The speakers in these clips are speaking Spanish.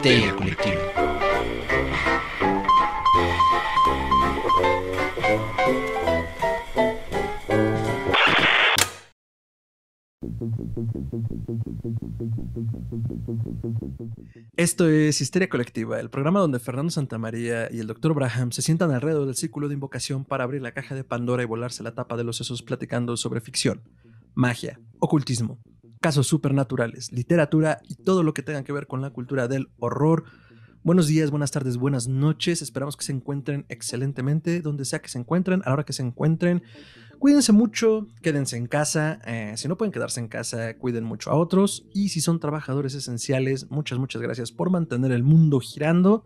Histeria Colectiva. Esto es Histeria Colectiva, el programa donde Fernando Santamaría y el Dr. Braham se sientan alrededor del círculo de invocación para abrir la caja de Pandora y volarse la tapa de los sesos platicando sobre ficción, magia, ocultismo, casos supernaturales, literatura y todo lo que tenga que ver con la cultura del horror. Buenos días, buenas tardes, buenas noches. Esperamos que se encuentren excelentemente donde sea que se encuentren, a la hora que se encuentren. Cuídense mucho, quédense en casa. Si no pueden quedarse en casa, cuiden mucho a otros. Y si son trabajadores esenciales, muchas gracias por mantener el mundo girando.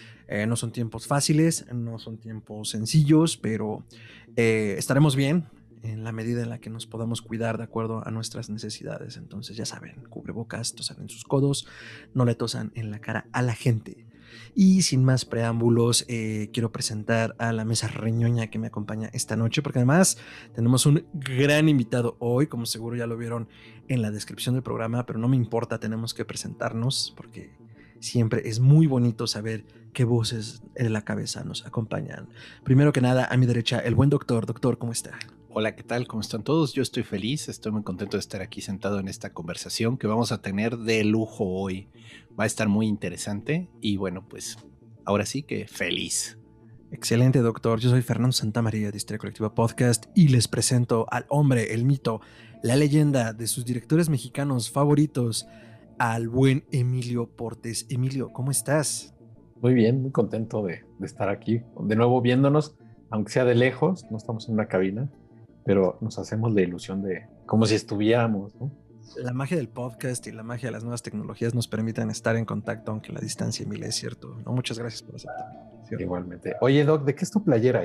No son tiempos fáciles, no son tiempos sencillos, pero estaremos bien en la medida en la que nos podamos cuidar de acuerdo a nuestras necesidades. Entonces ya saben, cubrebocas, tosan en sus codos, no le tosan en la cara a la gente. Y sin más preámbulos, quiero presentar a la mesa reñoña que me acompaña esta noche, porque además tenemos un gran invitado hoy, como seguro ya lo vieron en la descripción del programa, pero no me importa, tenemos que presentarnos, porque siempre es muy bonito saber qué voces en la cabeza nos acompañan. Primero que nada, a mi derecha, el buen doctor. Doctor, ¿cómo está? Hola, ¿qué tal? ¿Cómo están todos? Yo estoy feliz, estoy muy contento de estar aquí sentado en esta conversación que vamos a tener de lujo hoy. Va a estar muy interesante y bueno, pues ahora sí que feliz. Excelente, doctor. Yo soy Fernando Santamaría de Histeria Colectiva Podcast y les presento al hombre, el mito, la leyenda de sus directores mexicanos favoritos, al buen Emilio Portes. Emilio, ¿cómo estás? Muy bien, muy contento de estar aquí, de nuevo viéndonos, aunque sea de lejos, no estamos en una cabina, pero nos hacemos la ilusión de como si estuviéramos, ¿no? La magia del podcast y la magia de las nuevas tecnologías nos permiten estar en contacto, aunque la distancia, Emilio, es cierto. No, muchas gracias por aceptar. ¿Cierto? Igualmente. Oye, Doc, ¿de qué es tu playera,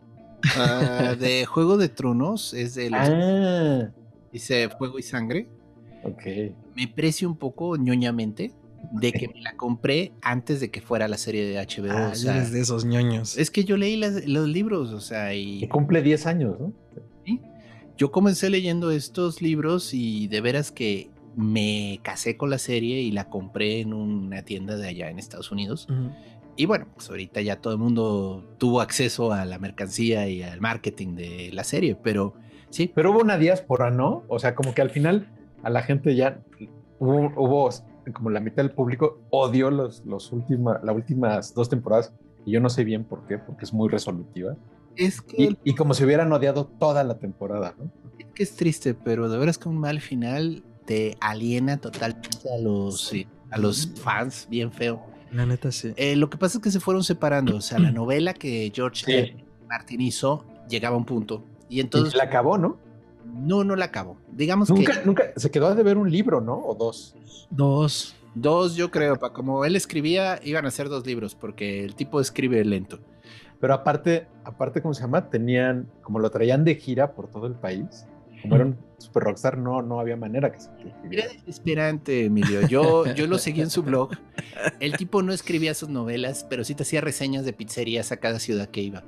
De Juego de Tronos, es de los... Dice Fuego y Sangre. Ok. Me precio un poco ñoñamente de que me la compré antes de que fuera la serie de HBO. O sea, eres de esos ñoños. Es que yo leí los libros, o sea, y... Que cumple 10 años, ¿no? ¿Sí? Yo comencé leyendo estos libros y de veras que me casé con la serie y la compré en una tienda de allá en Estados Unidos. Uh-huh. Y bueno, pues ahorita ya todo el mundo tuvo acceso a la mercancía y al marketing de la serie, pero sí. Pero hubo una diáspora, ¿no? O sea, como que al final a la gente ya hubo como la mitad del público odió las últimas 2 temporadas y yo no sé bien por qué, porque es muy resolutiva. Es que y como si hubieran odiado toda la temporada, ¿no? Es que es triste, pero de veras que un mal final te aliena totalmente a los fans, bien feo. La neta, sí. Lo que pasa es que se fueron separando, o sea, la novela que George Martin hizo llegaba a un punto. Y entonces... ¿Y la acabó, no? No la acabó. Digamos nunca se quedó de ver un libro, ¿no? ¿O 2? 2, yo creo. Como él escribía, iban a ser 2 libros, porque el tipo escribe lento. Pero aparte, ¿cómo se llama? Como lo traían de gira por todo el país, como era un super rockstar, no había manera que se escribiera. Era desesperante, Emilio. Yo lo seguí en su blog. El tipo no escribía sus novelas, pero sí te hacía reseñas de pizzerías a cada ciudad que iba.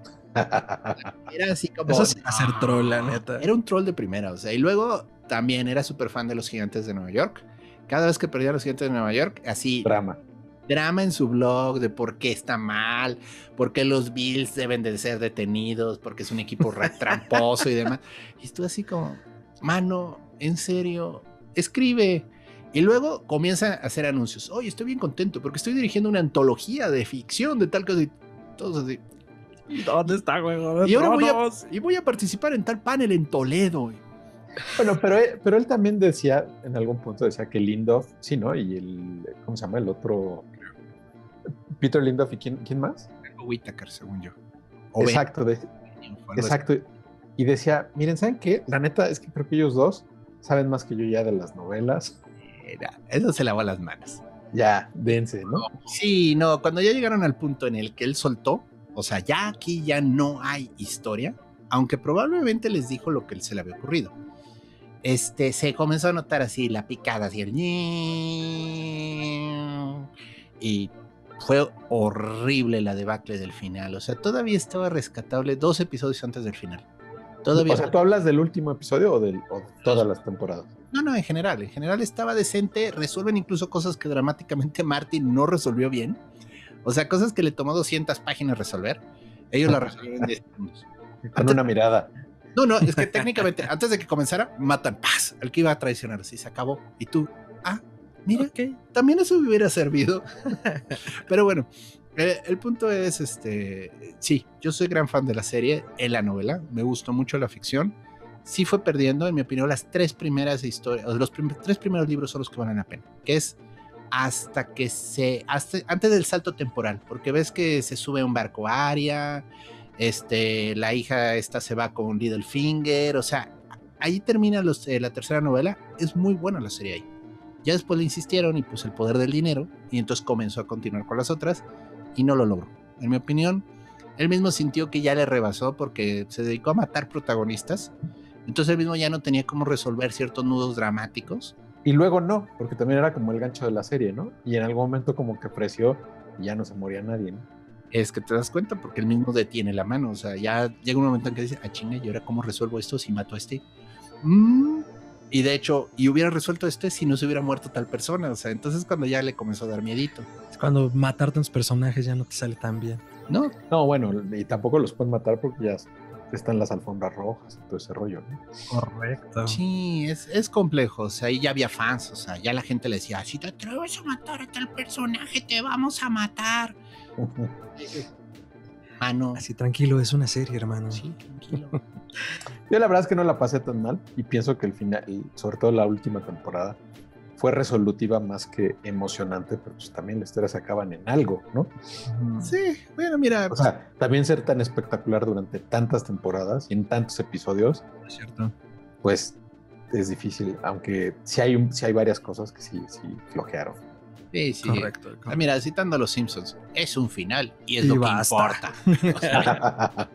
Era así como... Eso es hacer troll, la neta. Era un troll de primera, o sea, y luego también era súper fan de los Gigantes de Nueva York. Cada vez que perdía a los Gigantes de Nueva York, así... Drama en su blog de por qué está mal, por qué los Bills deben de ser detenidos, porque es un equipo tramposo y demás. Y estuve así como, mano, en serio, escribe. Y luego comienza a hacer anuncios. Oye, estoy bien contento porque estoy dirigiendo una antología de ficción de tal cosa y todos así. ¿Dónde está, güey? Y ahora voy a participar en tal panel en Toledo. Bueno, pero él también decía, en algún punto decía que Lindoff, sí, ¿no? Y ¿cómo se llama? El otro, Peter Lindoff y ¿quién más? Whittaker, según yo. Exacto, exacto. Y decía, miren, ¿saben qué? La neta es que creo que ellos 2 saben más que yo ya de las novelas. Eso se lavó las manos. Ya, dense, ¿no? Sí, no, cuando ya llegaron al punto en el que él soltó, o sea, ya aquí ya no hay historia, aunque probablemente les dijo lo que se le había ocurrido. Se comenzó a notar así la picada, así el... Y fue horrible la debacle del final. O sea, todavía estaba rescatable 2 episodios antes del final. Todavía. O sea, ¿tú hablas del último episodio o de todas las temporadas? No, en general estaba decente. Resuelven incluso cosas que dramáticamente Martin no resolvió bien. O sea, cosas que le tomó 200 páginas resolver. Ellos la resolvieron en 10 segundos. Con una mirada. No, es que técnicamente, antes de que comenzara, matan, ¡paz! Al que iba a traicionar, así se acabó. Y tú, mira, Okay. También eso me hubiera servido. Pero bueno, el punto es, sí, yo soy gran fan de la serie, en la novela, me gustó mucho la ficción. Sí fue perdiendo, en mi opinión, las 3 primeras historias, los 3 primeros libros son los que valen la pena, que es hasta antes del salto temporal, porque ves que se sube a un barco Arya, la hija esta se va con Littlefinger, o sea, ahí termina la tercera novela. Es muy buena la serie ahí. Ya después le insistieron y pues el poder del dinero, y entonces comenzó a continuar con las otras y no lo logró. En mi opinión, él mismo sintió que ya le rebasó porque se dedicó a matar protagonistas, entonces él mismo ya no tenía cómo resolver ciertos nudos dramáticos. Y luego no, porque también era como el gancho de la serie, ¿no? Y en algún momento como que ofreció y ya no se moría nadie, ¿no? Es que te das cuenta porque él mismo detiene la mano, o sea, ya llega un momento en que dice, chinga, ¿y ahora cómo resuelvo esto si mato a este? Y de hecho, y hubiera resuelto si no se hubiera muerto tal persona, o sea, entonces cuando ya le comenzó a dar miedito. Es cuando matar tantos personajes ya no te sale tan bien. No, bueno, y tampoco los pueden matar porque ya están las alfombras rojas y todo ese rollo, ¿no? Correcto. Sí, es complejo, o sea, ahí ya había fans, o sea, ya la gente le decía, si te atreves a matar a tal personaje, te vamos a matar. Mano. Así tranquilo, es una serie, hermano. Sí, tranquilo. Yo la verdad es que no la pasé tan mal y pienso que el final, sobre todo la última temporada, fue resolutiva más que emocionante, pero pues también las historias acaban en algo, ¿no? Sí, bueno, mira. O sea, también ser tan espectacular durante tantas temporadas y en tantos episodios, es cierto, pues es difícil, aunque sí hay varias cosas que sí flojearon. Sí. Correcto. Mira, citando a los Simpsons, es un final y es lo basta. que importa. O sea,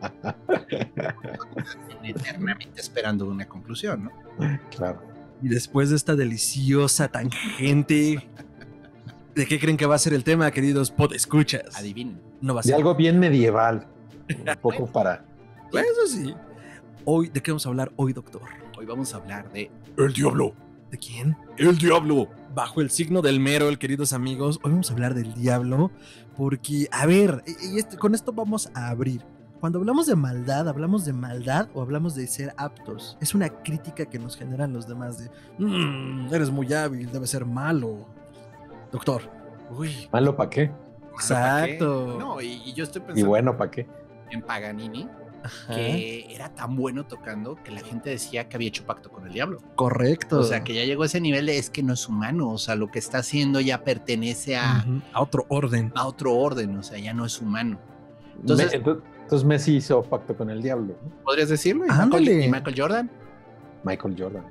eternamente esperando una conclusión, ¿no? Claro. Y después de esta deliciosa tangente, ¿de qué creen que va a ser el tema, queridos podescuchas? Adivinen. No va a ser. De algo bien medieval. Un poco para... Pues eso sí. Hoy, ¿de qué vamos a hablar hoy, doctor? Hoy vamos a hablar de El Diablo. ¿De quién? El Diablo. Bajo el signo del Merol, queridos amigos. Hoy vamos a hablar del Diablo. Porque, a ver, con esto vamos a abrir. Cuando hablamos de maldad o hablamos de ser aptos. Es una crítica que nos generan los demás de eres muy hábil, debe ser malo. Doctor. Uy. ¿Malo para qué? Exacto. No, y yo estoy pensando. Y bueno, ¿para qué? En Paganini. Ajá. Que era tan bueno tocando que la gente decía que había hecho pacto con el diablo. Correcto. O sea, que ya llegó a ese nivel de es que no es humano. O sea, lo que está haciendo ya pertenece a otro orden. A otro orden, o sea, ya no es humano. Entonces Messi hizo pacto con el diablo, ¿no? ¿Podrías decirlo? ¿Y Michael Jordan? Michael Jordan.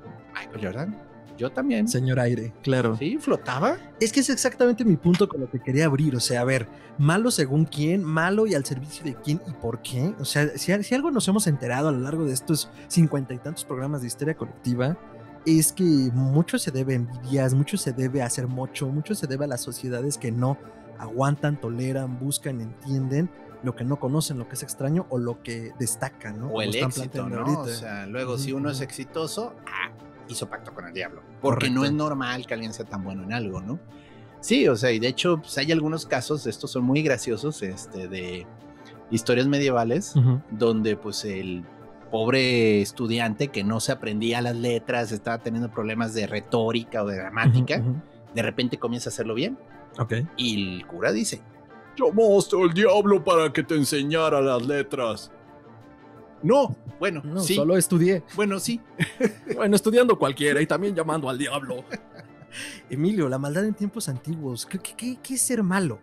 Yo también. Señor Aire, claro. Sí, flotaba. Es que es exactamente mi punto con lo que quería abrir. O sea, a ver, malo según quién, malo y al servicio de quién y por qué. O sea, si algo nos hemos enterado a lo largo de estos 50 y tantos programas de histeria colectiva, es que mucho se debe a envidias, mucho se debe a hacer mocho, mucho se debe a las sociedades que no aguantan, toleran, buscan, entienden lo que no conocen, lo que es extraño o lo que destaca, ¿no? O el éxito, ¿no? Ahorita. O sea, luego si uno es exitoso, hizo pacto con el diablo. Porque correcto. No es normal que alguien sea tan bueno en algo, ¿no? Sí, o sea, y de hecho, pues hay algunos casos, estos son muy graciosos, de historias medievales, donde pues el pobre estudiante que no se aprendía las letras, estaba teniendo problemas de retórica o de gramática, de repente comienza a hacerlo bien. Okay. Y el cura dice, llamaste al diablo para que te enseñara las letras. No, bueno, no, sí. Solo estudié. Bueno, sí. Bueno, estudiando cualquiera y también llamando al diablo. Emilio, la maldad en tiempos antiguos, ¿qué es ser malo?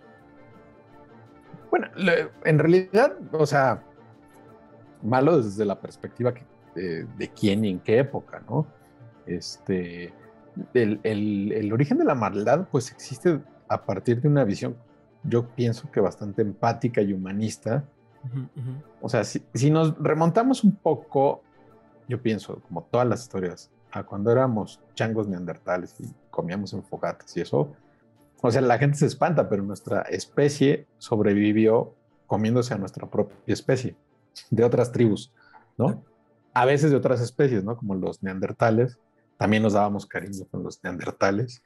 Bueno, en realidad, o sea, malo desde la perspectiva de quién y en qué época, ¿no? El origen de la maldad, pues existe a partir de una visión, yo pienso que bastante empática y humanista. O sea, si nos remontamos un poco, yo pienso, como todas las historias, a cuando éramos changos neandertales y comíamos en fogatas y eso, o sea, la gente se espanta, pero nuestra especie sobrevivió comiéndose a nuestra propia especie, de otras tribus, ¿no? a veces de otras especies, ¿no? Como los neandertales. También nos dábamos cariño con los neandertales.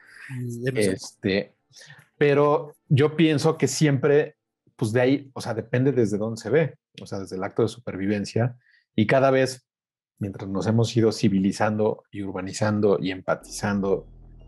Pero yo pienso que siempre, pues de ahí, o sea, depende desde dónde se ve, o sea, desde el acto de supervivencia. Y cada vez, mientras nos hemos ido civilizando y urbanizando y empatizando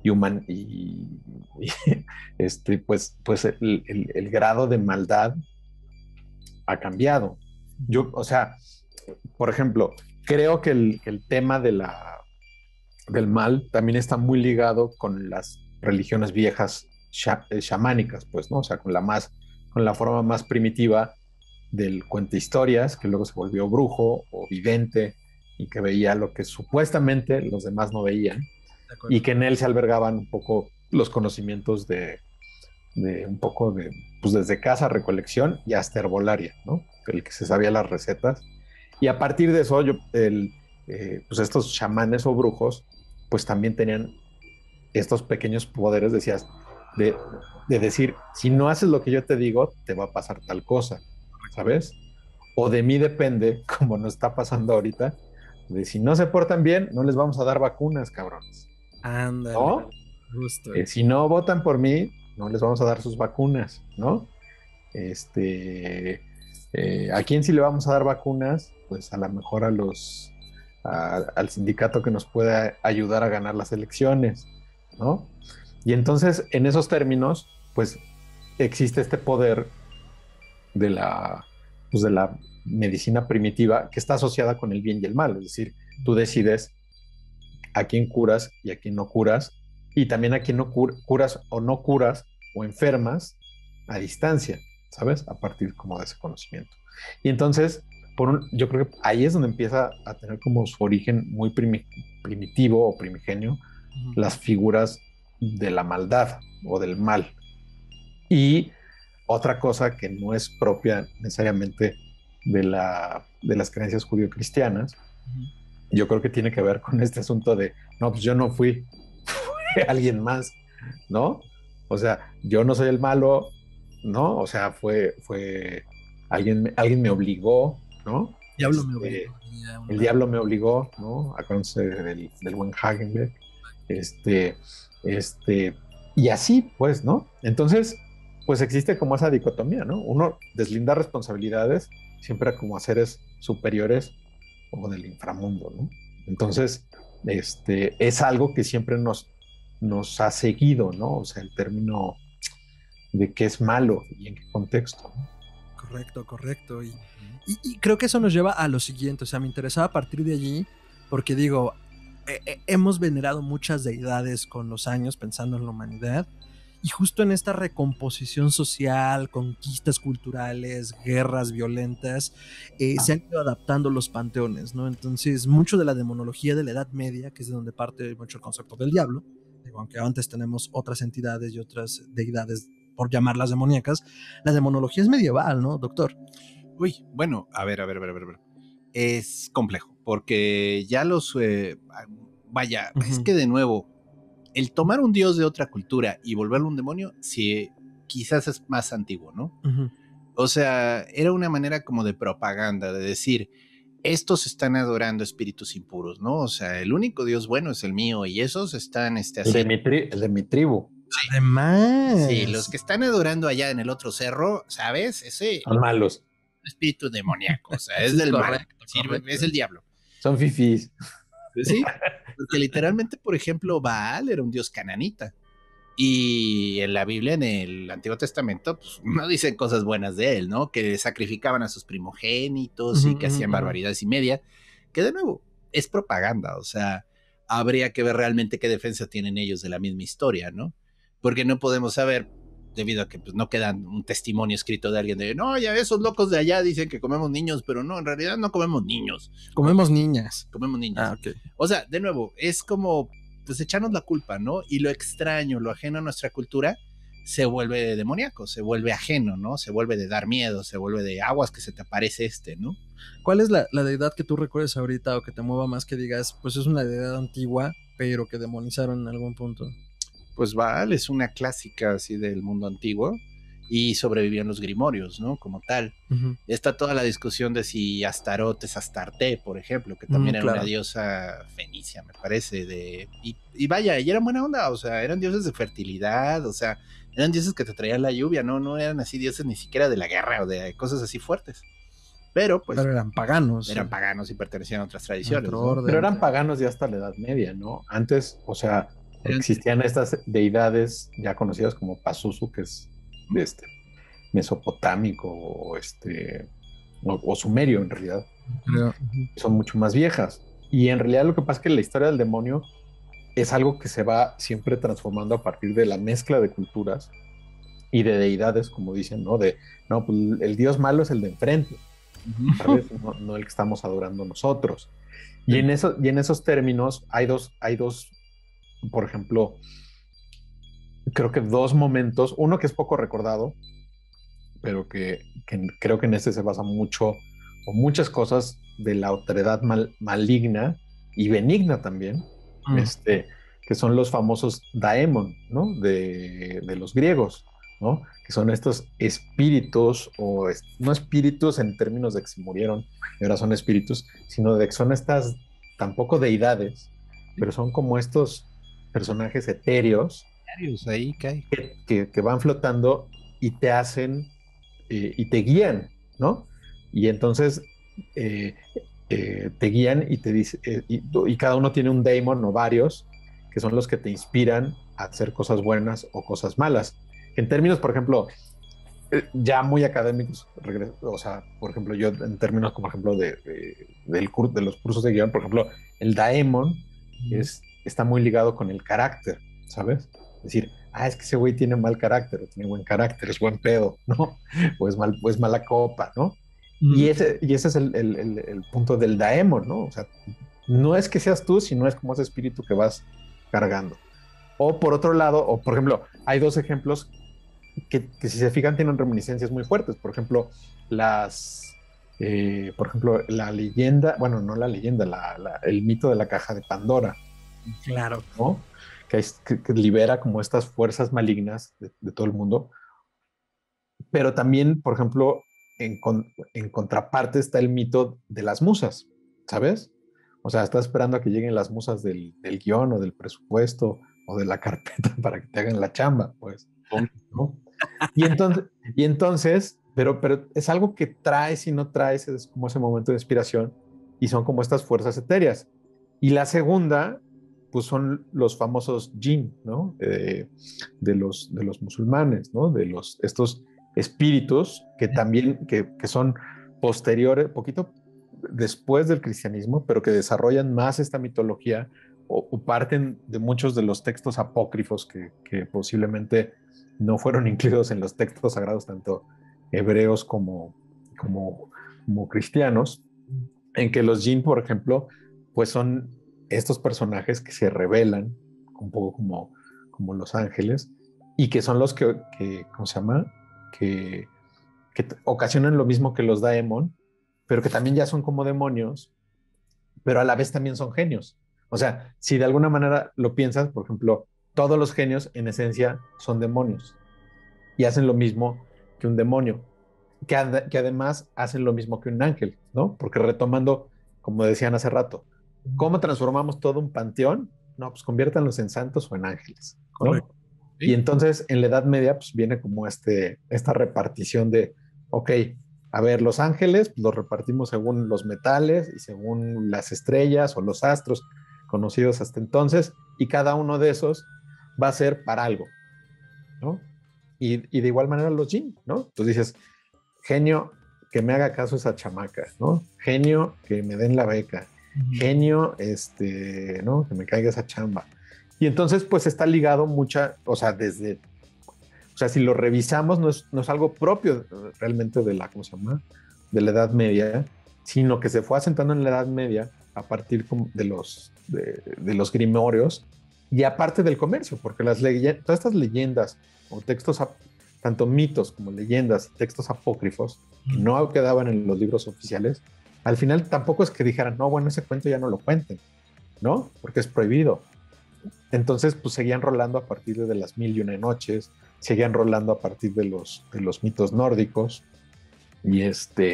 pues el grado de maldad ha cambiado. Yo, o sea, por ejemplo, creo que el tema del mal también está muy ligado con las religiones viejas chamánicas, pues, ¿no? O sea, con la forma más primitiva del cuenta historias, que luego se volvió brujo o vidente y que veía lo que supuestamente los demás no veían, y que en él se albergaban un poco los conocimientos de un poco de, pues desde caza, recolección y hasta herbolaria, ¿no? El que se sabía las recetas. Y a partir de eso, pues estos chamanes o brujos, pues también tenían estos pequeños poderes, decías, de decir, si no haces lo que yo te digo, te va a pasar tal cosa, ¿sabes? O de mí depende, como nos está pasando ahorita, de si no se portan bien, no les vamos a dar vacunas, cabrones. Ándale. ¿No? Justo. Si no votan por mí, no les vamos a dar sus vacunas, ¿no? ¿A quién sí le vamos a dar vacunas? Pues a lo mejor al sindicato que nos pueda ayudar a ganar las elecciones, ¿no? Y entonces, en esos términos, pues existe este poder de la medicina primitiva que está asociada con el bien y el mal, es decir, tú decides a quién curas y a quién no curas, y también a quién no curas o no curas o enfermas a distancia, ¿sabes? A partir como de ese conocimiento. Y entonces, yo creo que ahí es donde empieza a tener como su origen muy primitivo o primigenio las figuras de la maldad o del mal. Y otra cosa que no es propia necesariamente de las creencias judío-cristianas, yo creo que tiene que ver con este asunto de, no, pues yo no fui alguien más, ¿no? O sea, yo no soy el malo, ¿no? O sea, fue alguien me obligó, ¿no? Diablo me obligó. El diablo me obligó, ¿no? Acuérdense del buen Hagenbeck. Y así, pues, ¿no? Entonces, pues existe como esa dicotomía, ¿no? Uno deslindar responsabilidades siempre como a seres superiores o del inframundo, ¿no? Entonces, es algo que siempre nos ha seguido, ¿no? O sea, el término de qué es malo y en qué contexto, ¿no? Correcto. Y creo que eso nos lleva a lo siguiente, o sea, me interesaba partir de allí, porque digo, hemos venerado muchas deidades con los años pensando en la humanidad, y justo en esta recomposición social, conquistas culturales, guerras violentas, se han ido adaptando los panteones, ¿no? Entonces, mucho de la demonología de la Edad Media, que es de donde parte mucho el concepto del diablo, digo, aunque antes tenemos otras entidades y otras deidades, por llamarlas demoníacas, la demonología es medieval, ¿no, doctor? Uy, bueno, a ver. Es complejo, porque ya es que de nuevo, el tomar un dios de otra cultura y volverlo un demonio, sí, quizás es más antiguo, ¿no? O sea, era una manera como de propaganda, de decir, estos están adorando espíritus impuros, ¿no? O sea, el único dios bueno es el mío y esos están el de mi tribu. Sí. Además. Sí, los que están adorando allá en el otro cerro, ¿sabes? Ese son malos. Espíritu demoníaco, o sea, es del mal, es el diablo. Son fifís. Sí, porque literalmente, por ejemplo, Baal era un dios cananita. Y en la Biblia, en el Antiguo Testamento, pues no dicen cosas buenas de él, ¿no? Que sacrificaban a sus primogénitos y que hacían barbaridades y media. Que de nuevo, es propaganda, o sea, habría que ver realmente qué defensa tienen ellos de la misma historia, ¿no? Porque no podemos saber, debido a que pues, no quedan un testimonio escrito de alguien de, no, ya esos locos de allá dicen que comemos niños, pero no, en realidad no comemos niños. Comemos niñas. Comemos niños. Ah, ok. O sea, de nuevo, es como, pues echarnos la culpa, ¿no? Y lo extraño, lo ajeno a nuestra cultura, se vuelve demoníaco, se vuelve ajeno, ¿no? Se vuelve de dar miedo, se vuelve de aguas que se te aparece ¿no? ¿Cuál es la deidad que tú recuerdes ahorita o que te mueva más que digas, pues es una deidad antigua, pero que demonizaron en algún punto? Pues Baal es una clásica así del mundo antiguo y sobrevivían los grimorios, ¿no? Como tal. Está toda la discusión de si Astaroth es Astarte, por ejemplo, que también era una diosa fenicia, me parece, y vaya, y eran buena onda, o sea, eran dioses de fertilidad, o sea, eran dioses que te traían la lluvia, no eran así dioses ni siquiera de la guerra o de cosas así fuertes. Pero pues eran paganos. Eran paganos y pertenecían a otras tradiciones. ¿no? Pero eran paganos ya hasta la Edad Media, ¿no? Antes, o sea, existían estas deidades ya conocidas como Pazuzu, que es mesopotámico o sumerio en realidad. Son mucho más viejas. Y en realidad lo que pasa es que la historia del demonio es algo que se va siempre transformando a partir de la mezcla de culturas y de deidades, como dicen, ¿no? Pues el dios malo es el de enfrente, ¿sabes? No el que estamos adorando nosotros. Y en esos términos hay dos, por ejemplo, creo que dos momentos, uno que es poco recordado, pero que creo que en este se basa mucho, o muchas cosas de la otredad maligna y benigna también, que son los famosos daemon, ¿no? De los griegos, ¿no? Que son estos espíritus, no espíritus en términos de que se murieron y ahora son espíritus, sino de que son estas, tampoco deidades, pero son como estos personajes etéreos ahí que van flotando y te hacen y te guían, ¿no? Y entonces te guían y te dice, y cada uno tiene un daemon o varios que son los que te inspiran a hacer cosas buenas o cosas malas. En términos, por ejemplo, ya muy académicos, o sea, por ejemplo, yo en términos, como ejemplo, de los cursos de guión, por ejemplo, el daemon está muy ligado con el carácter, ¿sabes? Es decir, es que ese güey tiene mal carácter, o tiene buen carácter, es buen pedo, ¿no? O es mala copa, ¿no? Y ese es el punto del daemon, ¿no? O sea, no es que seas tú, sino es como ese espíritu que vas cargando. O por otro lado, o por ejemplo, hay dos ejemplos que si se fijan tienen reminiscencias muy fuertes. Por ejemplo, por ejemplo, la leyenda, bueno, no la leyenda, el mito de la caja de Pandora. Claro. ¿No? Que libera como estas fuerzas malignas de todo el mundo. Pero también, por ejemplo, en contraparte está el mito de las musas, ¿sabes? O sea, estás esperando a que lleguen las musas del guión o del presupuesto o de la carpeta para que te hagan la chamba, pues, ¿no? Y entonces, pero es algo que traes y no traes, es como ese momento de inspiración y son como estas fuerzas etéreas. Y la segunda, pues son los famosos jinn, ¿no? De los musulmanes, ¿no? De estos espíritus que también, que son posteriores, poquito después del cristianismo, pero que desarrollan más esta mitología o parten de muchos de los textos apócrifos que posiblemente no fueron incluidos en los textos sagrados, tanto hebreos como cristianos, en que los jinn, por ejemplo, pues son estos personajes que se revelan un poco como los ángeles y que son los que ¿cómo se llama? Que ocasionan lo mismo que los daemon, pero que también ya son como demonios, pero a la vez también son genios. O sea, si de alguna manera lo piensas, por ejemplo, todos los genios en esencia son demonios y hacen lo mismo que un demonio, que además hacen lo mismo que un ángel, ¿no? Porque retomando, como decían hace rato, ¿cómo transformamos todo un panteón? No, pues conviértanlos en santos o en ángeles, ¿no? Correcto. ¿Sí? Y entonces en la Edad Media pues viene como esta repartición de, ok, a ver, los ángeles pues, los repartimos según los metales y según las estrellas o los astros conocidos hasta entonces, y cada uno de esos va a ser para algo, ¿no? Y de igual manera los jinn, ¿no? Tú dices, genio, que me haga caso esa chamaca, ¿no? Genio, que me den la beca. Genio, ¿no? Que me caiga esa chamba. Y entonces, pues está ligado o sea, si lo revisamos, no es algo propio realmente de ¿cómo se llama? De la Edad Media, sino que se fue asentando en la Edad Media a partir de los grimorios y aparte del comercio, porque todas estas leyendas o textos, tanto mitos como leyendas, textos apócrifos, que no quedaban en los libros oficiales, al final tampoco es que dijeran, no, bueno, ese cuento ya no lo cuenten, ¿no? Porque es prohibido. Entonces, pues seguían rolando a partir de las 1001 noches, seguían rolando a partir de los mitos nórdicos y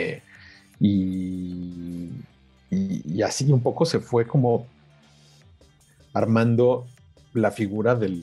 y así un poco se fue como armando la figura del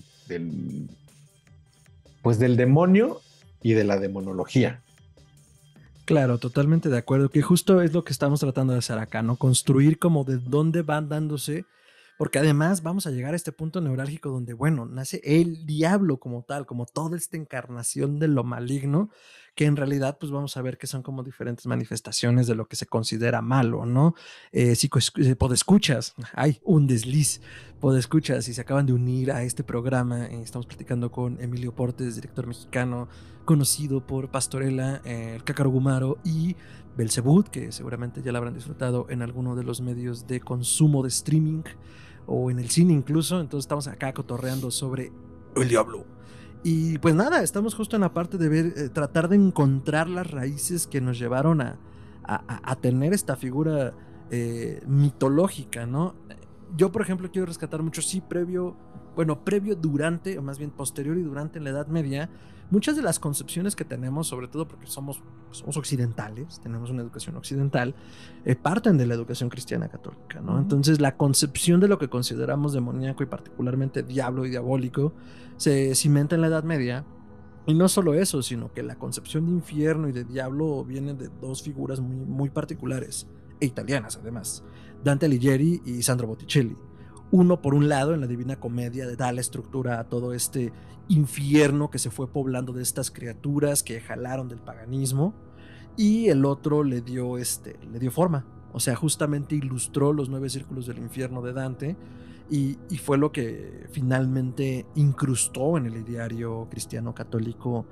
demonio y de la demonología. Claro, totalmente de acuerdo, que justo es lo que estamos tratando de hacer acá, ¿no? Construir como de dónde van dándose, porque además vamos a llegar a este punto neurálgico donde, bueno, nace el diablo como tal, como toda esta encarnación de lo maligno, que en realidad pues vamos a ver que son como diferentes manifestaciones de lo que se considera malo, ¿no? Podescuchas, hay un desliz, podescuchas, y se acaban de unir a este programa, estamos platicando con Emilio Portes, director mexicano, conocido por Pastorela, el Cácaro Gumaro y Belzebud, que seguramente ya la habrán disfrutado en alguno de los medios de consumo de streaming o en el cine incluso. Entonces estamos acá cotorreando sobre el diablo. Y pues nada, estamos justo en la parte de ver, tratar de encontrar las raíces que nos llevaron a tener esta figura mitológica, ¿no? Yo, por ejemplo, quiero rescatar mucho, sí, previo, durante, o más bien posterior y durante en la Edad Media, muchas de las concepciones que tenemos, sobre todo porque somos occidentales, tenemos una educación occidental, parten de la educación cristiana católica, ¿no? Entonces, la concepción de lo que consideramos demoníaco y particularmente diablo y diabólico se cimenta en la Edad Media. Y no solo eso, sino que la concepción de infierno y de diablo viene de dos figuras muy, muy particulares e italianas, además: Dante Alighieri y Sandro Botticelli. Uno, por un lado, en la Divina Comedia, da la estructura a todo este infierno que se fue poblando de estas criaturas que jalaron del paganismo, y el otro le dio forma, o sea, justamente ilustró los 9 círculos del infierno de Dante, y fue lo que finalmente incrustó en el ideario cristiano católico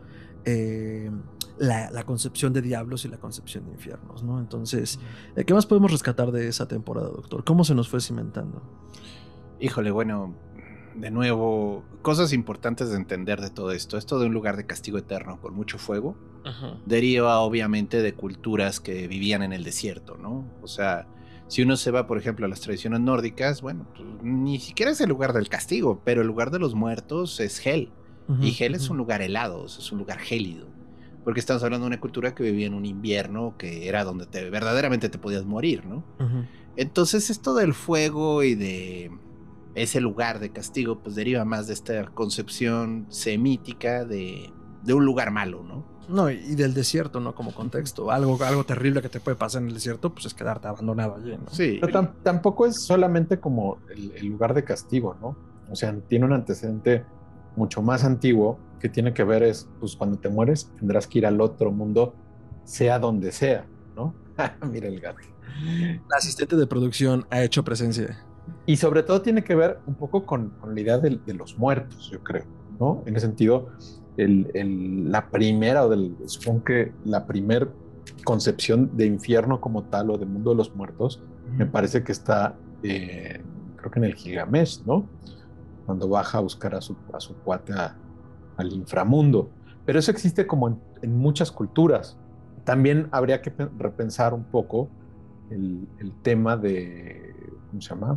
la concepción de diablos y la concepción de infiernos, ¿no? Entonces, ¿qué más podemos rescatar de esa temporada, doctor? ¿Cómo se nos fue cimentando? Híjole, bueno, de nuevo, cosas importantes de entender de todo esto. Esto de un lugar de castigo eterno con mucho fuego deriva obviamente de culturas que vivían en el desierto, ¿no? O sea, si uno se va, por ejemplo, a las tradiciones nórdicas, bueno, pues, ni siquiera es el lugar del castigo, pero el lugar de los muertos es Hel. Y Hel es un lugar helado, es un lugar gélido. Porque estamos hablando de una cultura que vivía en un invierno que era donde verdaderamente te podías morir, ¿no? Entonces, esto del fuego y de ese lugar de castigo, pues deriva más de esta concepción semítica de un lugar malo, ¿no? No, y del desierto, ¿no? Como contexto. Algo terrible que te puede pasar en el desierto, pues es quedarte abandonado allí, ¿no? Sí. Pero tampoco es solamente como el lugar de castigo, ¿no? O sea, tiene un antecedente mucho más antiguo que tiene que ver pues cuando te mueres tendrás que ir al otro mundo, sea donde sea, ¿no? Mira el gato. La asistente de producción ha hecho presencia. Y sobre todo tiene que ver un poco con la idea de los muertos, yo creo, ¿no? En ese sentido, la primera, supongo que la primer concepción de infierno como tal o de mundo de los muertos, me parece que está, creo que en el Gilgamesh, ¿no? Cuando baja a buscar a su cuate al inframundo. Pero eso existe como en muchas culturas. También habría que repensar un poco el tema de, ¿cómo se llama?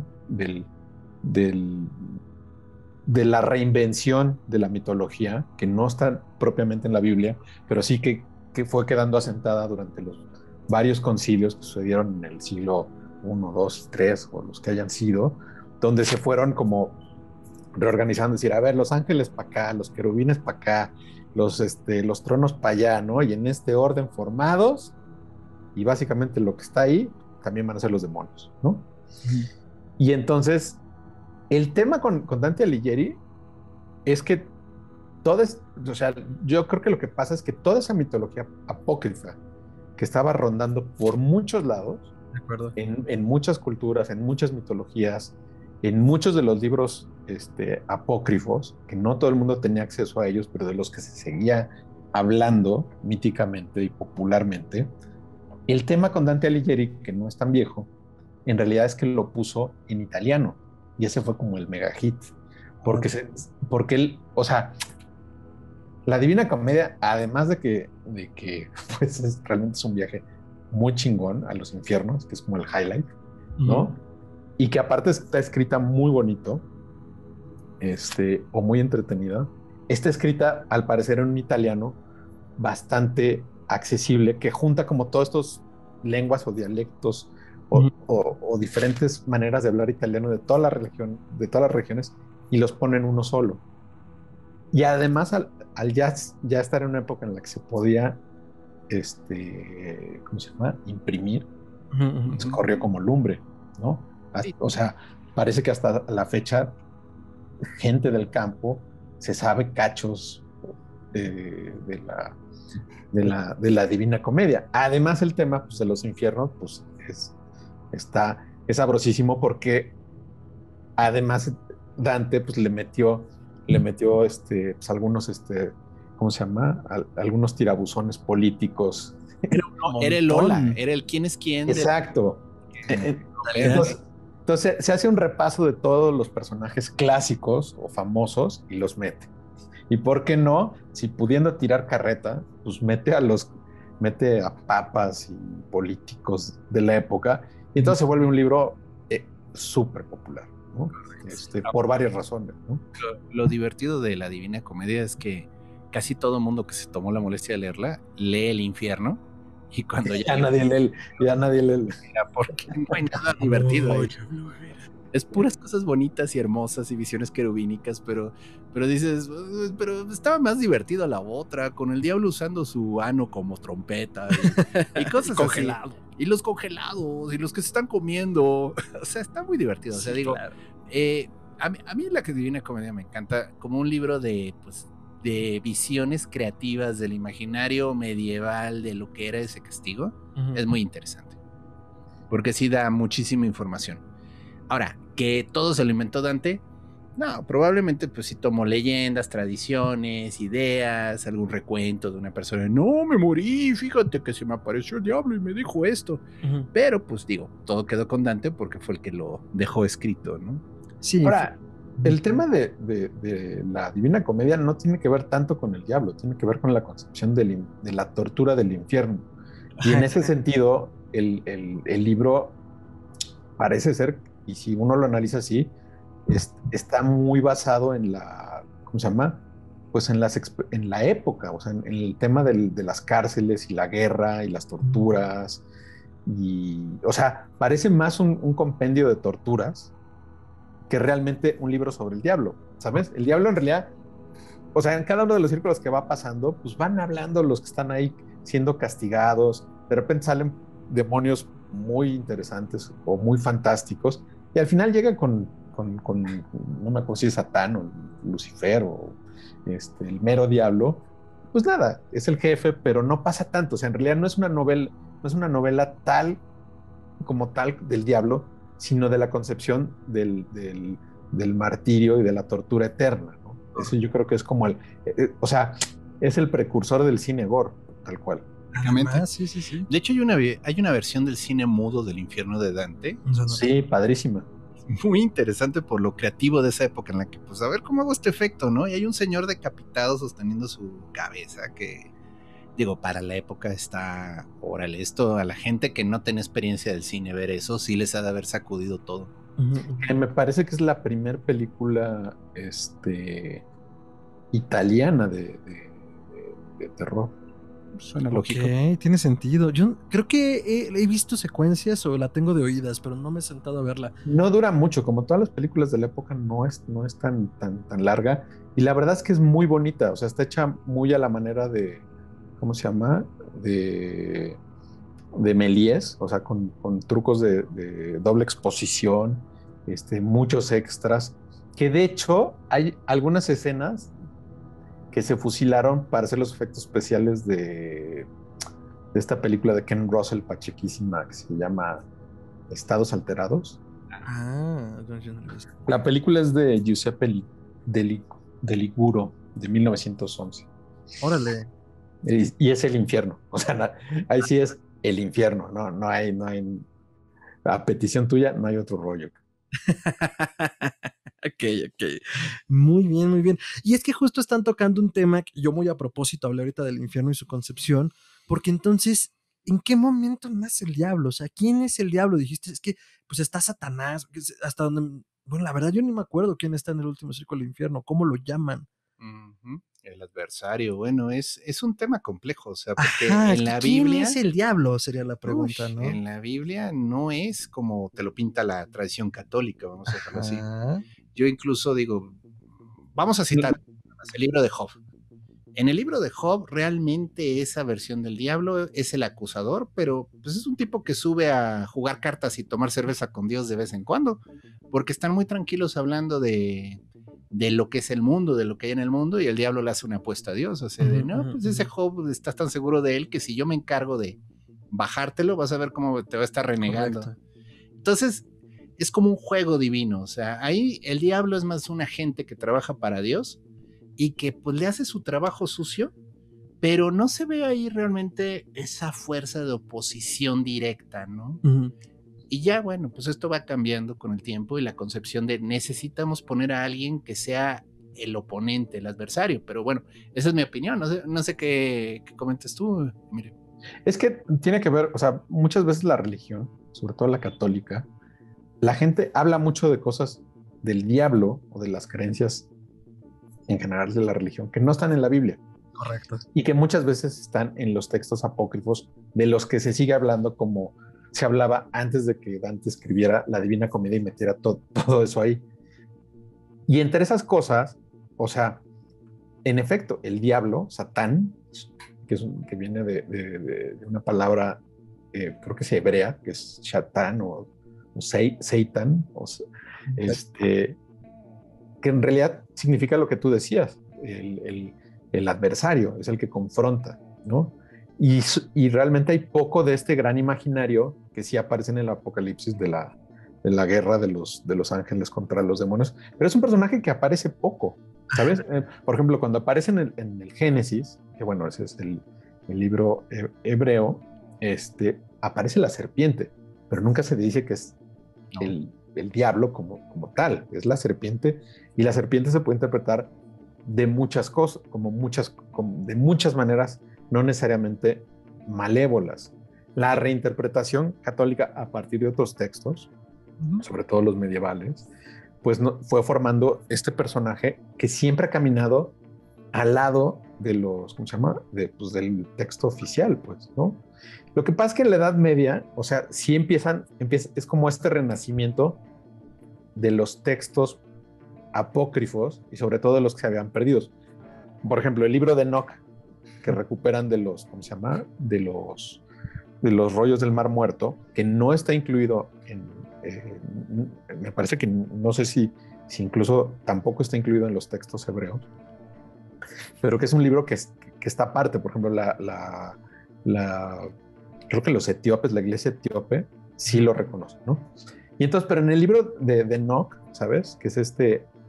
De la reinvención de la mitología, que no está propiamente en la Biblia, pero sí que fue quedando asentada durante los varios concilios que sucedieron en el siglo I, II, III, o los que hayan sido, donde se fueron como reorganizando, decir, a ver, los ángeles para acá, los querubines para acá, los tronos para allá, ¿no? Y en este orden formados, y básicamente lo que está ahí, también van a ser los demonios, ¿no? Y entonces, el tema con Dante Alighieri es que o sea, yo creo que lo que pasa es que toda esa mitología apócrifa que estaba rondando por muchos lados, de acuerdo, en muchas culturas, en muchas mitologías, en muchos de los libros apócrifos, que no todo el mundo tenía acceso a ellos, pero de los que se seguía hablando míticamente y popularmente, el tema con Dante Alighieri, que no es tan viejo, en realidad es que lo puso en italiano, y ese fue como el mega hit, porque él, o sea, la Divina Comedia, además de que pues realmente es un viaje muy chingón a los infiernos, que es como el highlight, ¿no? Y que aparte está escrita muy bonito, o muy entretenida, está escrita al parecer en un italiano bastante accesible, que junta como todos estos lenguas o dialectos o diferentes maneras de hablar italiano de toda la región, de todas las regiones, y los pone en uno solo. Y además, al ya estar en una época en la que se podía, ¿cómo se llama? Imprimir, pues corrió como lumbre, ¿no? Sí. O sea, parece que hasta la fecha, gente del campo se sabe cachos de la Divina Comedia. Además, el tema pues, de los infiernos, pues es sabrosísimo porque además Dante pues le metió pues, algunos, ¿cómo se llama? Algunos tirabuzones políticos. Era el Lola, era el quién es quién. Exacto. Entonces se hace un repaso de todos los personajes clásicos o famosos y los mete. Y por qué no, si pudiendo tirar carreta, pues mete a papas y políticos de la época, y entonces se vuelve un libro súper popular, ¿no? Por varias razones, ¿no? Lo divertido de la Divina Comedia es que casi todo mundo que se tomó la molestia de leerla lee el infierno, y cuando ya nadie lee, porque no hay nada divertido ahí. Es puras cosas bonitas y hermosas y visiones querubínicas, pero dices, pero estaba más divertido la otra, con el diablo usando su ano como trompeta y cosas congelado. así. Y los congelados y los que se están comiendo. O sea, está muy divertido. O sea, sí, digo, claro. A mí la Divina Comedia me encanta como un libro de, pues, de visiones creativas del imaginario medieval de lo que era ese castigo. Es muy interesante, porque sí da muchísima información. Ahora, que todo se lo inventó Dante, no, probablemente pues sí tomó leyendas, tradiciones, ideas, algún recuento de una persona. No, me morí, fíjate que se me apareció el diablo y me dijo esto. Pero pues digo, todo quedó con Dante porque fue el que lo dejó escrito, ¿no? Sí. Ahora, el tema de la Divina Comedia no tiene que ver tanto con el diablo, tiene que ver con la concepción de la tortura del infierno. Y en ese sentido, el libro parece ser, y si uno lo analiza así, está muy basado en ¿cómo se llama? Pues en la época, o sea, en el tema de las cárceles y la guerra y las torturas. Y, o sea, parece más un compendio de torturas que realmente un libro sobre el diablo, ¿sabes? El diablo en realidad, o sea, en cada uno de los círculos que va pasando, pues van hablando los que están ahí siendo castigados, de repente salen demonios muy interesantes o muy fantásticos, y al final llegan no me acuerdo si es Satán o Lucifer o el mero diablo. Pues nada, es el jefe, pero no pasa tanto, o sea, en realidad no es una novela tal como tal del diablo, sino de la concepción del martirio y de la tortura eterna, ¿no? Eso yo creo que es como o sea, es el precursor del cine gore, tal cual. Sí. De hecho, hay una versión del cine mudo del infierno de Dante. Sí, padrísima. Muy interesante por lo creativo de esa época en la que, pues, a ver cómo hago este efecto, ¿no? Y hay un señor decapitado sosteniendo su cabeza que, digo, para la época está, órale, esto a la gente que no tiene experiencia del cine, ver eso sí les ha de haber sacudido todo. Me parece que es la primera película italiana de terror. Suena lógico. Ok, tiene sentido. Yo creo que he visto secuencias o la tengo de oídas, pero no me he sentado a verla. No dura mucho, como todas las películas de la época, no es tan larga. Y la verdad es que es muy bonita, o sea, está hecha muy a la manera de, ¿cómo se llama? De Méliès, o sea, con trucos de doble exposición, muchos extras, que de hecho hay algunas escenas que se fusilaron para hacer los efectos especiales de esta película de Ken Russell pachequísima que se llama Estados Alterados. La película es de Giuseppe de Liguro, de 1911. Órale. Y es el infierno, o sea, ahí sí es el infierno, no hay, a petición tuya, no hay otro rollo. Ok. Muy bien, muy bien. Y es que justo están tocando un tema que yo muy a propósito hablé ahorita del infierno y su concepción, porque entonces, ¿en qué momento nace el diablo? O sea, ¿quién es el diablo? Dijiste, es que pues está Satanás, hasta donde, bueno, la verdad yo ni me acuerdo quién está en el último círculo del infierno, ¿cómo lo llaman? El adversario, bueno, es un tema complejo, o sea, porque en la Biblia... ¿Quién es el diablo? Sería la pregunta, ¿no? En la Biblia no es como te lo pinta la tradición católica, vamos a dejarlo así. Yo incluso digo, vamos a citar el libro de Job. En el libro de Job, realmente esa versión del diablo es el acusador, pero pues es un tipo que sube a jugar cartas y tomar cerveza con Dios de vez en cuando, porque están muy tranquilos hablando de lo que es el mundo, de lo que hay en el mundo, y el diablo le hace una apuesta a Dios, o sea, de no, pues ese Job estás tan seguro de él que si yo me encargo de bajártelo, vas a ver cómo te va a estar renegando. Correcto. Entonces, es como un juego divino, o sea, ahí el diablo es más un agente que trabaja para Dios, y que pues le hace su trabajo sucio, pero no se ve ahí realmente esa fuerza de oposición directa, ¿no? Y ya, bueno, pues esto va cambiando con el tiempo y la concepción de necesitamos poner a alguien que sea el oponente, el adversario, pero bueno, esa es mi opinión, no sé qué comentes tú, mire. Es que tiene que ver, o sea, muchas veces la religión, sobre todo la católica, la gente habla mucho de cosas del diablo o de las creencias en general de la religión, que no están en la Biblia. Correcto. Y que muchas veces están en los textos apócrifos de los que se sigue hablando como se hablaba antes de que Dante escribiera la Divina Comedia y metiera todo eso ahí. Y entre esas cosas, o sea, en efecto, el diablo, Satán, que viene de una palabra, creo que es hebrea, que es Shatán o Satan, que en realidad significa lo que tú decías, el adversario, es el que confronta, ¿no? Y realmente hay poco de este gran imaginario que sí aparece en el Apocalipsis de la guerra de los ángeles contra los demonios, pero es un personaje que aparece poco, ¿sabes? Por ejemplo, cuando aparece en el Génesis, que bueno, ese es el libro hebreo, aparece la serpiente, pero nunca se dice que es el diablo como tal, es la serpiente, y la serpiente se puede interpretar de muchas cosas, de muchas maneras, no necesariamente malévolas. La reinterpretación católica a partir de otros textos, sobre todo los medievales, pues fue formando este personaje que siempre ha caminado al lado de los, ¿cómo se llama? Del texto oficial, pues, ¿no? Lo que pasa es que en la Edad Media, o sea, sí empieza, es como este renacimiento de los textos apócrifos y sobre todo de los que se habían perdido. Por ejemplo, el libro de Enoch, que recuperan de los, ¿cómo se llama? De los rollos del Mar Muerto, que no está incluido me parece que no sé si incluso tampoco está incluido en los textos hebreos, pero que es un libro que está aparte. Por ejemplo, creo que los etíopes, la iglesia etíope, sí lo reconoce, ¿no? Y entonces, pero en el libro de Enoch, ¿sabes? Que es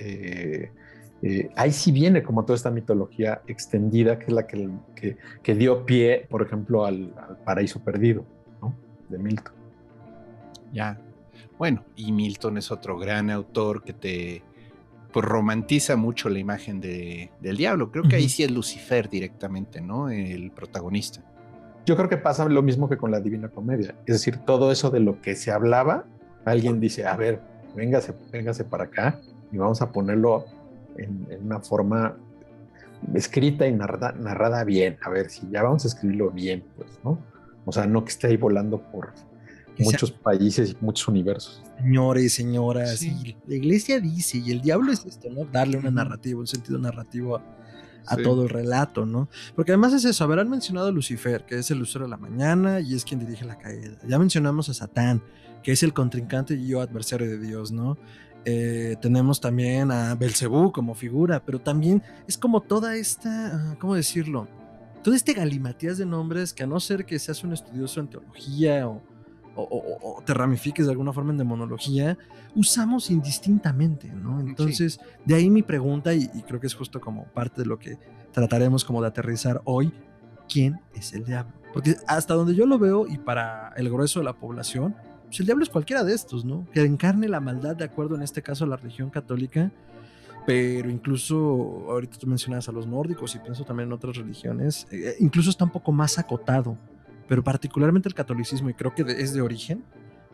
ahí sí viene como toda esta mitología extendida, que es la que dio pie, por ejemplo, al Paraíso Perdido, ¿no? De Milton. Ya. Bueno, y Milton es otro gran autor que pues romantiza mucho la imagen del diablo. Creo que ahí sí es Lucifer directamente, ¿no? El protagonista. Yo creo que pasa lo mismo que con la Divina Comedia. Es decir, todo eso de lo que se hablaba, alguien dice, a ver, véngase para acá y vamos a ponerlo en una forma escrita y narrada bien. A ver, si ya vamos a escribirlo bien, pues, ¿no? O sea, no que esté ahí volando por muchos países y muchos universos. Señores y señoras, sí. La iglesia dice, y el diablo es esto, ¿no? Darle una narrativa, un sentido narrativo a todo el relato, ¿no? Porque además es eso, habrán mencionado a Lucifer, que es el lucero de la mañana y es quien dirige la caída. Ya mencionamos a Satán, que es el contrincante y adversario de Dios, ¿no? Tenemos también a Belcebú como figura, pero también es como toda esta, ¿cómo decirlo? Todo este galimatías de nombres que, a no ser que seas un estudioso en teología o te ramifiques de alguna forma en demonología, usamos indistintamente, ¿no? Entonces, de ahí mi pregunta, y creo que es justo como parte de lo que trataremos como de aterrizar hoy: ¿quién es el diablo? Porque hasta donde yo lo veo, y para el grueso de la población, pues el diablo es cualquiera de estos, ¿no? Que encarne la maldad de acuerdo, en este caso, a la religión católica, pero incluso, ahorita tú mencionabas a los nórdicos y pienso también en otras religiones, incluso está un poco más acotado, pero particularmente el catolicismo, y creo que es de origen,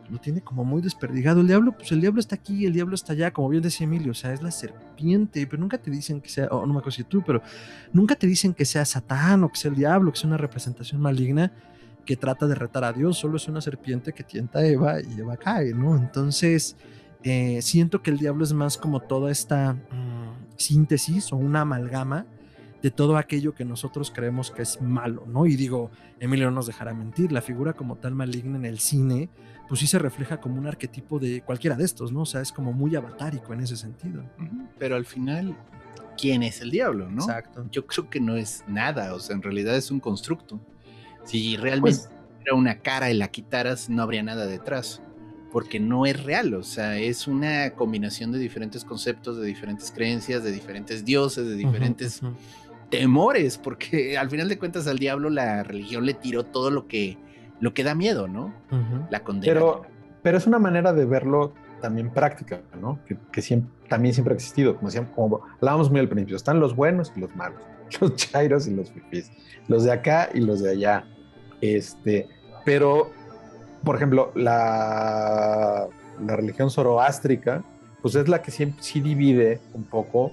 lo tiene como muy desperdigado. El diablo, pues el diablo está aquí, el diablo está allá, como bien decía Emilio, o sea, es la serpiente, pero nunca te dicen que sea, no me acuerdo si tú, pero nunca te dicen que sea Satán o que sea el diablo, que sea una representación maligna que trata de retar a Dios, solo es una serpiente que tienta a Eva y Eva cae, ¿no? Entonces, siento que el diablo es más como toda esta síntesis o una amalgama de todo aquello que nosotros creemos que es malo, ¿no? Y digo, Emilio no nos dejará mentir, la figura como tal maligna en el cine, pues sí se refleja como un arquetipo de cualquiera de estos, ¿no? O sea, es como muy avatárico en ese sentido. Pero al final, ¿quién es el diablo, no? Exacto. Yo creo que no es nada, o sea, en realidad es un constructo. Si realmente era una cara y la quitaras, no habría nada detrás, porque no es real, o sea, es una combinación de diferentes conceptos, de diferentes creencias, de diferentes dioses, de diferentes temores, porque al final de cuentas al diablo la religión le tiró todo lo que da miedo, ¿no? La condena. Pero es una manera de verlo también práctica, ¿no? Que también siempre ha existido, como hablábamos muy al principio, están los buenos y los malos, los chairos y los fifís, los de acá y los de allá. Pero, por ejemplo, la religión zoroástrica, pues es la que siempre sí divide un poco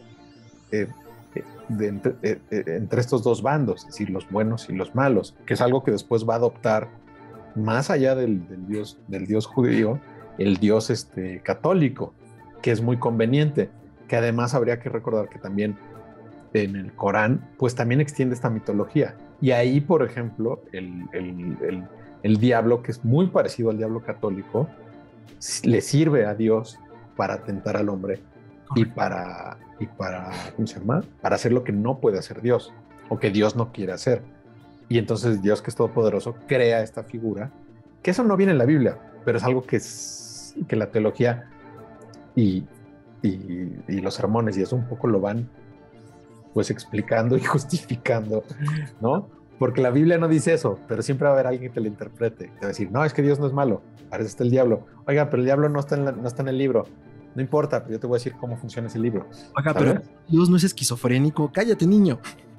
entre estos dos bandos, es decir, los buenos y los malos, que es algo que después va a adoptar más allá del dios judío, el dios católico, que es muy conveniente, que además habría que recordar que también en el Corán, pues también extiende esta mitología. Y ahí, por ejemplo, el diablo, que es muy parecido al diablo católico, le sirve a Dios para tentar al hombre y para, ¿cómo se llama? Para hacer lo que no puede hacer Dios o que Dios no quiere hacer. Y entonces Dios, que es todopoderoso, crea esta figura, que eso no viene en la Biblia, pero es algo que la teología y los sermones y eso un poco lo van pues explicando y justificando, ¿no? Porque la Biblia no dice eso, pero siempre va a haber alguien que te lo interprete. Te va a decir, no, es que Dios no es malo, para eso está el diablo. Oiga, pero el diablo no está en el libro. No importa, pero yo te voy a decir cómo funciona ese libro. Oiga, ¿sabes? Pero Dios no es esquizofrénico. Cállate, niño.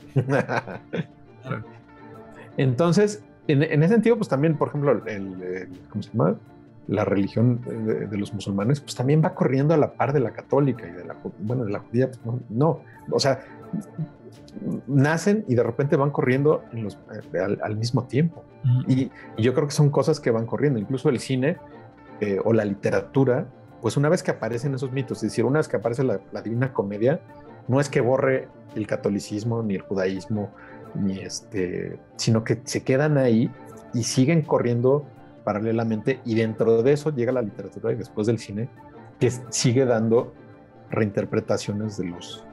Entonces, en ese sentido, pues también, por ejemplo, ¿cómo se llama? La religión de los musulmanes, pues también va corriendo a la par de la católica y de la judía. Pues no, o sea, nacen y de repente van corriendo al mismo tiempo. Y yo creo que son cosas que van corriendo. Incluso el cine o la literatura, pues una vez que aparecen esos mitos, es decir, una vez que aparece la Divina Comedia, no es que borre el catolicismo ni el judaísmo, sino que se quedan ahí y siguen corriendo paralelamente, y dentro de eso llega la literatura y después del cine, que sigue dando reinterpretaciones de los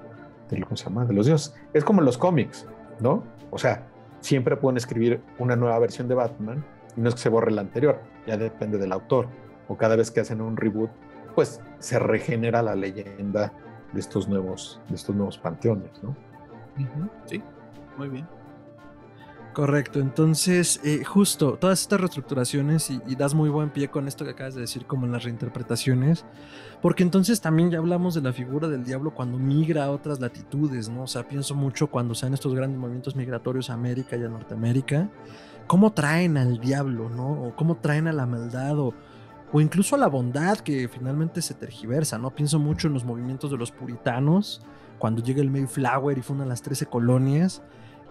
dioses. Es como los cómics, ¿no? O sea, siempre pueden escribir una nueva versión de Batman y no es que se borre la anterior, ya depende del autor. O cada vez que hacen un reboot, pues se regenera la leyenda de estos nuevos panteones, ¿no? Sí, muy bien. Correcto, entonces justo todas estas reestructuraciones y das muy buen pie con esto que acabas de decir como en las reinterpretaciones, porque entonces también ya hablamos de la figura del diablo cuando migra a otras latitudes, ¿no? O sea, pienso mucho cuando sean estos grandes movimientos migratorios a América y a Norteamérica, cómo traen al diablo, ¿no? O cómo traen a la maldad o incluso a la bondad que finalmente se tergiversa, ¿no? Pienso mucho en los movimientos de los puritanos, cuando llega el Mayflower y fundan las 13 colonias.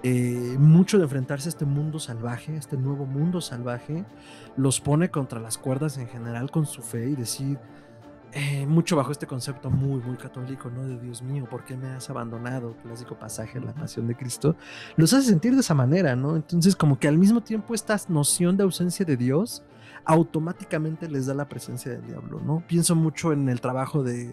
Mucho de enfrentarse a este mundo salvaje, este nuevo mundo salvaje, los pone contra las cuerdas en general con su fe y decir, mucho bajo este concepto muy, muy católico, ¿no? De Dios mío, ¿por qué me has abandonado? Clásico pasaje de la Pasión de Cristo. Los hace sentir de esa manera, ¿no? Entonces, como que al mismo tiempo esta noción de ausencia de Dios automáticamente les da la presencia del diablo, ¿no? Pienso mucho en el trabajo de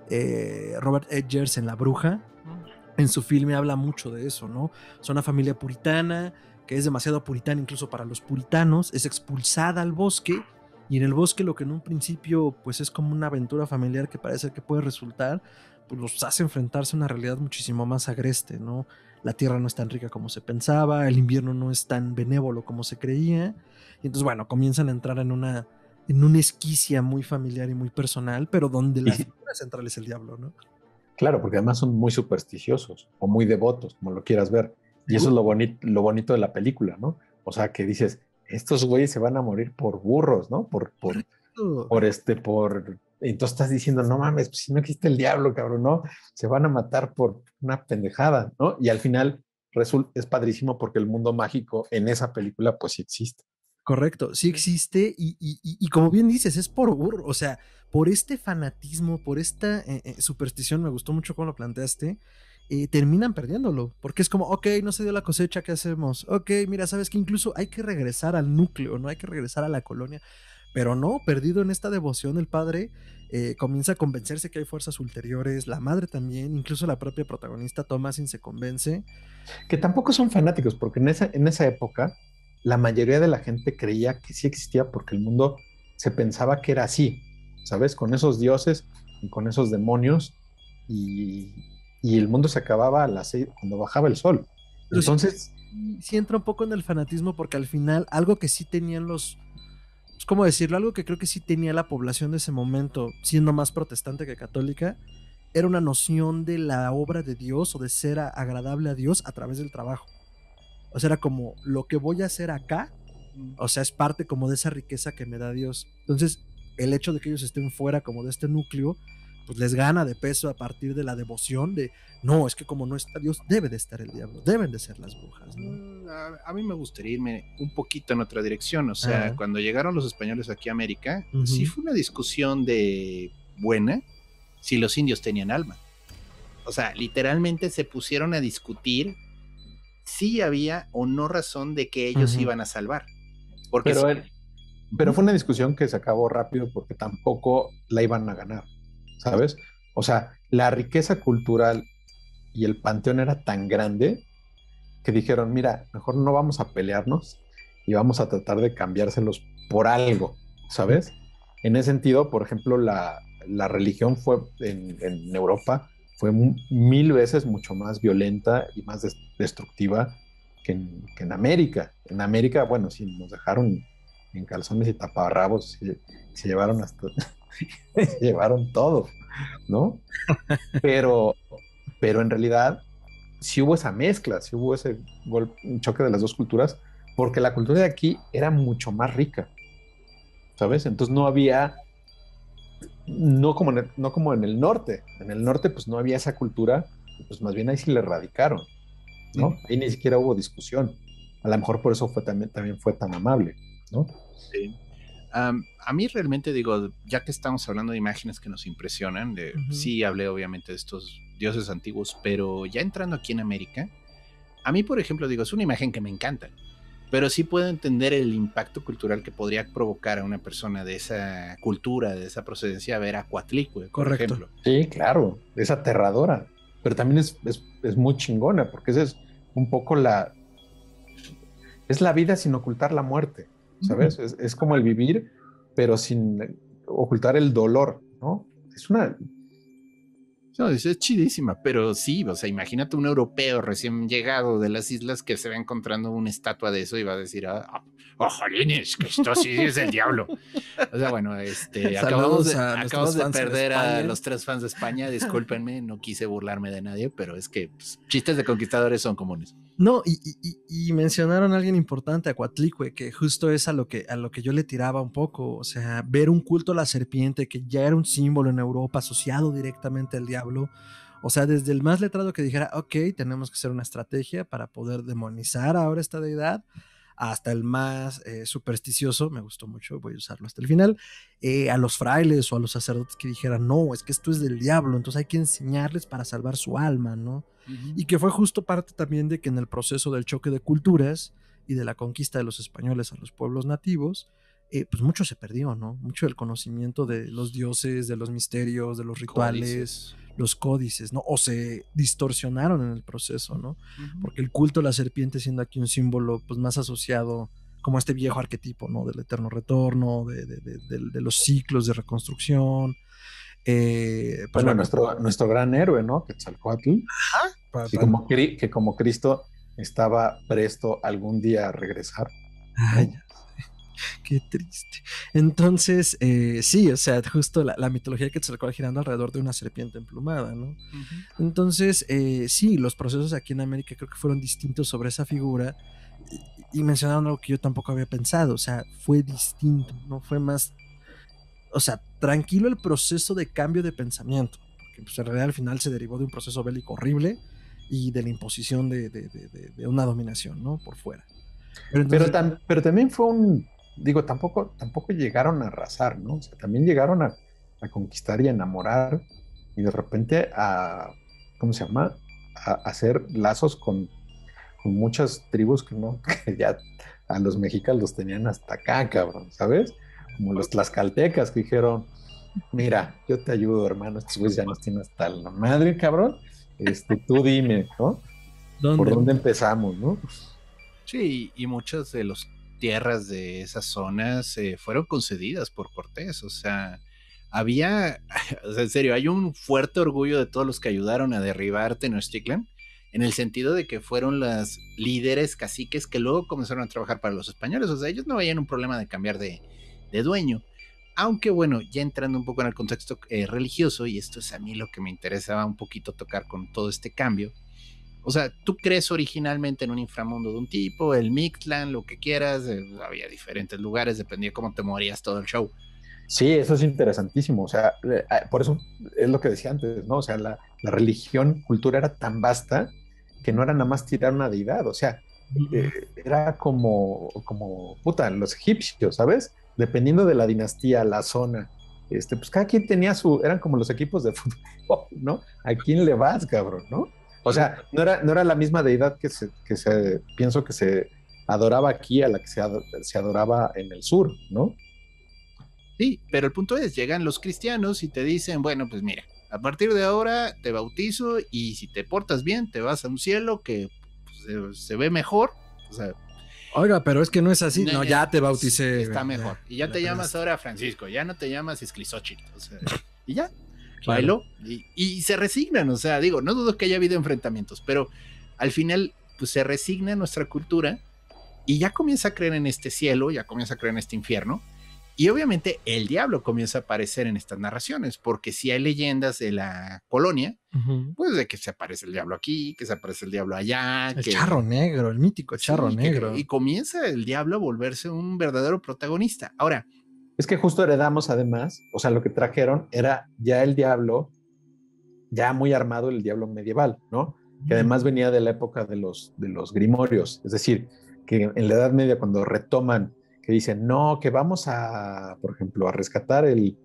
Robert Edgers en La Bruja. En su filme habla mucho de eso, ¿no? Son una familia puritana, que es demasiado puritana incluso para los puritanos, es expulsada al bosque, y en el bosque lo que en un principio pues es como una aventura familiar que parece que puede resultar, pues los hace enfrentarse a una realidad muchísimo más agreste, ¿no? La tierra no es tan rica como se pensaba, el invierno no es tan benévolo como se creía, y entonces bueno, comienzan a entrar en una esquicia muy familiar y muy personal, pero donde la figura central es el diablo, ¿no? Claro, porque además son muy supersticiosos o muy devotos, como lo quieras ver. Y eso es lo bonito de la película, ¿no? O sea, que dices, estos güeyes se van a morir por burros, ¿no? Por Entonces estás diciendo, no mames, pues si no existe el diablo, cabrón, ¿no? Se van a matar por una pendejada, ¿no? Y al final es padrísimo porque el mundo mágico en esa película, pues sí existe. Correcto, sí existe y como bien dices, es por burro, o sea, por este fanatismo, por esta superstición, me gustó mucho cómo lo planteaste, terminan perdiéndolo, porque es como, ok, no se dio la cosecha, ¿qué hacemos? Ok, mira, sabes que incluso hay que regresar al núcleo, no hay que regresar a la colonia, pero no, perdido en esta devoción, el padre comienza a convencerse que hay fuerzas ulteriores, la madre también, incluso la propia protagonista Thomasin se convence. Que tampoco son fanáticos, porque en esa época la mayoría de la gente creía que sí existía porque el mundo se pensaba que era así, ¿sabes? Con esos dioses y con esos demonios y el mundo se acababa a las 6 cuando bajaba el sol. Pero Entonces... sí entra un poco en el fanatismo porque al final algo que sí tenían ¿cómo decirlo? Algo que creo que sí tenía la población de ese momento, siendo más protestante que católica, era una noción de la obra de Dios o de ser agradable a Dios a través del trabajo. O sea, era como lo que voy a hacer acá, o sea, es parte como de esa riqueza que me da Dios. Entonces, el hecho de que ellos estén fuera como de este núcleo, pues les gana de peso a partir de la devoción de, no, es que como no está Dios, debe de estar el diablo, deben de ser las brujas, ¿no? A mí me gustaría irme un poquito en otra dirección, o sea, cuando llegaron los españoles aquí a América, sí fue una discusión de buena si los indios tenían alma. O sea, literalmente se pusieron a discutir si había o no razón de que ellos iban a salvar. Porque pero fue una discusión que se acabó rápido porque tampoco la iban a ganar, ¿sabes? O sea, la riqueza cultural y el panteón era tan grande que dijeron, mira, mejor no vamos a pelearnos y vamos a tratar de cambiárselos por algo, ¿sabes? En ese sentido, por ejemplo, la religión fue en Europa fue 1000 veces mucho más violenta y más destructiva que en América. En América, bueno, sí, nos dejaron en calzones y taparrabos, se llevaron hasta, se llevaron todo, ¿no? Pero en realidad sí hubo esa mezcla, sí hubo ese un choque de las dos culturas, porque la cultura de aquí era mucho más rica, ¿sabes? Entonces no había, no como en el norte. En el norte pues no había esa cultura, pues más bien ahí sí le erradicaron, ¿no? Ahí ni siquiera hubo discusión. A lo mejor por eso también fue tan amable, ¿no? Sí. A mí realmente digo, ya que estamos hablando de imágenes que nos impresionan, sí hablé obviamente de estos dioses antiguos, pero ya entrando aquí en América, a mí por ejemplo digo, es una imagen que me encanta, pero sí puedo entender el impacto cultural que podría provocar a una persona de esa cultura, de esa procedencia, ver a Coatlicue, por ejemplo. Sí, claro, es aterradora, pero también es muy chingona, porque esa es un poco es la vida sin ocultar la muerte, ¿sabes? Es como el vivir, pero sin ocultar el dolor, ¿no? Es una... No, es chidísima, pero sí, o sea, imagínate un europeo recién llegado de las islas que se va encontrando una estatua de eso y va a decir, ¡jolines, que esto sí es el diablo! O sea, bueno, acabamos de perder a los 3 fans de España, discúlpenme, no quise burlarme de nadie, pero es que pues, chistes de conquistadores son comunes. No, y mencionaron a alguien importante, a Coatlicue, que justo es a lo que yo le tiraba un poco, o sea, ver un culto a la serpiente que ya era un símbolo en Europa asociado directamente al diablo, o sea, desde el más letrado que dijera, ok, tenemos que hacer una estrategia para poder demonizar ahora esta deidad, hasta el más supersticioso, me gustó mucho, voy a usarlo hasta el final, a los frailes o a los sacerdotes que dijeran, no, es que esto es del diablo, entonces hay que enseñarles para salvar su alma, ¿no? Y que fue justo parte también de que en el proceso del choque de culturas y de la conquista de los españoles a los pueblos nativos, pues mucho se perdió, ¿no? Mucho del conocimiento de los dioses, de los misterios, de los rituales, los códices, ¿no? O se distorsionaron en el proceso, ¿no? Porque el culto a la serpiente siendo aquí un símbolo pues más asociado como a este viejo arquetipo, ¿no? Del eterno retorno, de los ciclos de reconstrucción. Pues bueno, nuestro gran héroe, ¿no? Quetzalcóatl. Sí, que como Cristo estaba presto algún día a regresar. Ay, ¿no? Qué triste. Entonces, sí, o sea, justo la mitología de Quetzalcóatl girando alrededor de una serpiente emplumada, ¿no? Entonces, sí, los procesos aquí en América creo que fueron distintos sobre esa figura y mencionaron algo que yo tampoco había pensado, o sea, fue distinto, ¿no? Fue más o sea, tranquilo el proceso de cambio de pensamiento, porque pues, en realidad al final se derivó de un proceso bélico horrible y de la imposición de una dominación, ¿no? Por fuera. Pero también fue digo, tampoco llegaron a arrasar, ¿no? O sea, también llegaron a conquistar y a enamorar y de repente ¿cómo se llama? A hacer lazos con muchas tribus que no, que ya a los mexicas los tenían hasta acá, cabrón, ¿sabes? Como los tlaxcaltecas que dijeron, mira, yo te ayudo, hermano, estos güeyes ya nos tienen hasta la madre, cabrón, tú dime, ¿no? ¿Por dónde empezamos, no? Sí, y muchas de las tierras de esas zonas fueron concedidas por Cortés, o sea, había, o sea, en serio, hay un fuerte orgullo de todos los que ayudaron a derribar Tenochtitlan, en el sentido de que fueron las líderes caciques que luego comenzaron a trabajar para los españoles, o sea, ellos no veían un problema de cambiar de dueño, aunque bueno, ya entrando un poco en el contexto religioso, y esto es a mí lo que me interesaba un poquito tocar con todo este cambio. O sea, tú crees originalmente en un inframundo de un tipo, el Mictlán, lo que quieras, había diferentes lugares, dependía de cómo te morías todo el show. Sí, eso es interesantísimo, o sea, por eso es lo que decía antes, ¿no? O sea, la religión, cultura era tan vasta que no era nada más tirar una deidad, o sea, era como, puta, los egipcios, ¿sabes? Dependiendo de la dinastía, la zona, pues cada quien tenía eran como los equipos de fútbol, ¿no? ¿A quién le vas, cabrón, no? O sea, no era la misma deidad que pienso que se adoraba aquí a la que se adoraba en el sur, ¿no? Sí, pero el punto es, llegan los cristianos y te dicen, bueno, pues mira, a partir de ahora te bautizo y si te portas bien te vas a un cielo que pues, se ve mejor, o sea... Oiga, pero es que no es así, no, ya te bauticé. Está mejor, y ya te llamas ahora Francisco, ya no te llamas Isclisóchil, o sea, y ya, bailó, y se resignan, o sea, digo, no dudo que haya habido enfrentamientos, pero al final, pues se resigna nuestra cultura y ya comienza a creer en este cielo, ya comienza a creer en este infierno. Y obviamente el diablo comienza a aparecer en estas narraciones, porque si hay leyendas de la colonia, pues de que se aparece el diablo aquí, que se aparece el diablo allá. El charro negro, el mítico charro negro. Y comienza el diablo a volverse un verdadero protagonista. Ahora. Es que justo heredamos además, o sea, lo que trajeron era ya el diablo, ya muy armado el diablo medieval, ¿no? Que además venía de la época de los grimorios, es decir, que en la Edad Media cuando retoman que dicen, no, que vamos a, por ejemplo, a rescatar el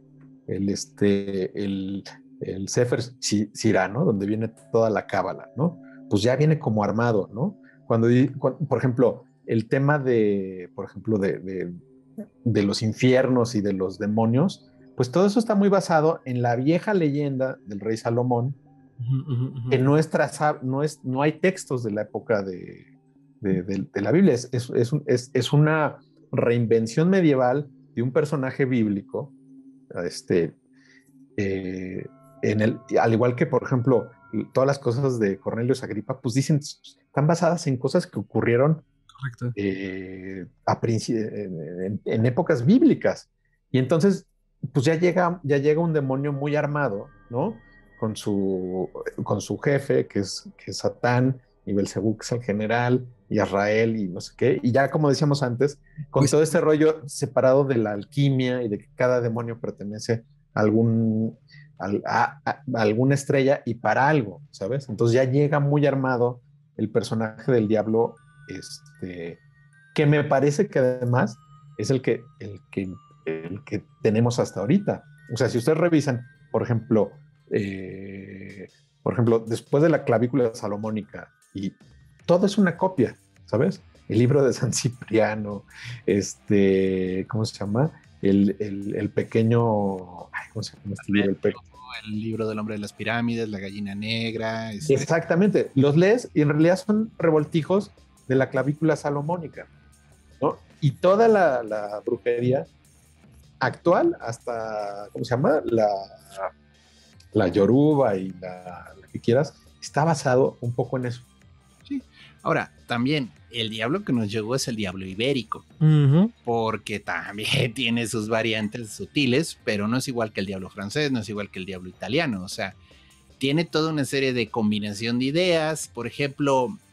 Sefer Sirá, ¿no? Donde viene toda la cábala, ¿no? Pues ya viene como armado, ¿no? Cuando por ejemplo, el tema de, por ejemplo, de los infiernos y de los demonios, pues todo eso está muy basado en la vieja leyenda del rey Salomón, que no hay textos de la época de la Biblia, es una reinvención medieval de un personaje bíblico, al igual que, por ejemplo, todas las cosas de Cornelio Agripa, pues dicen, están basadas en cosas que ocurrieron en épocas bíblicas. Y entonces, pues ya llega un demonio muy armado, ¿no? Con su jefe, que es Satán, y Belcebú, que es el general, y Azrael, y no sé qué, y ya como decíamos antes, con todo este rollo separado de la alquimia y de que cada demonio pertenece a alguna estrella y para algo, ¿sabes? Entonces ya llega muy armado el personaje del diablo, que me parece que además es el que tenemos hasta ahorita. O sea, si ustedes revisan, por ejemplo, después de la clavícula salomónica, y todo es una copia, ¿sabes? El libro de San Cipriano, ¿cómo se llama? El pequeño, ¿cómo se llama este libro? El libro del hombre de las pirámides, la gallina negra. Exactamente, los lees y en realidad son revoltijos de la clavícula salomónica, ¿no? Y toda la brujería actual, hasta, ¿cómo se llama? La yoruba y la que quieras, está basado un poco en eso. Sí. Ahora, también el diablo que nos llegó es el diablo ibérico, porque también tiene sus variantes sutiles, pero no es igual que el diablo francés, no es igual que el diablo italiano, o sea, tiene toda una serie de combinación de ideas. Por ejemplo,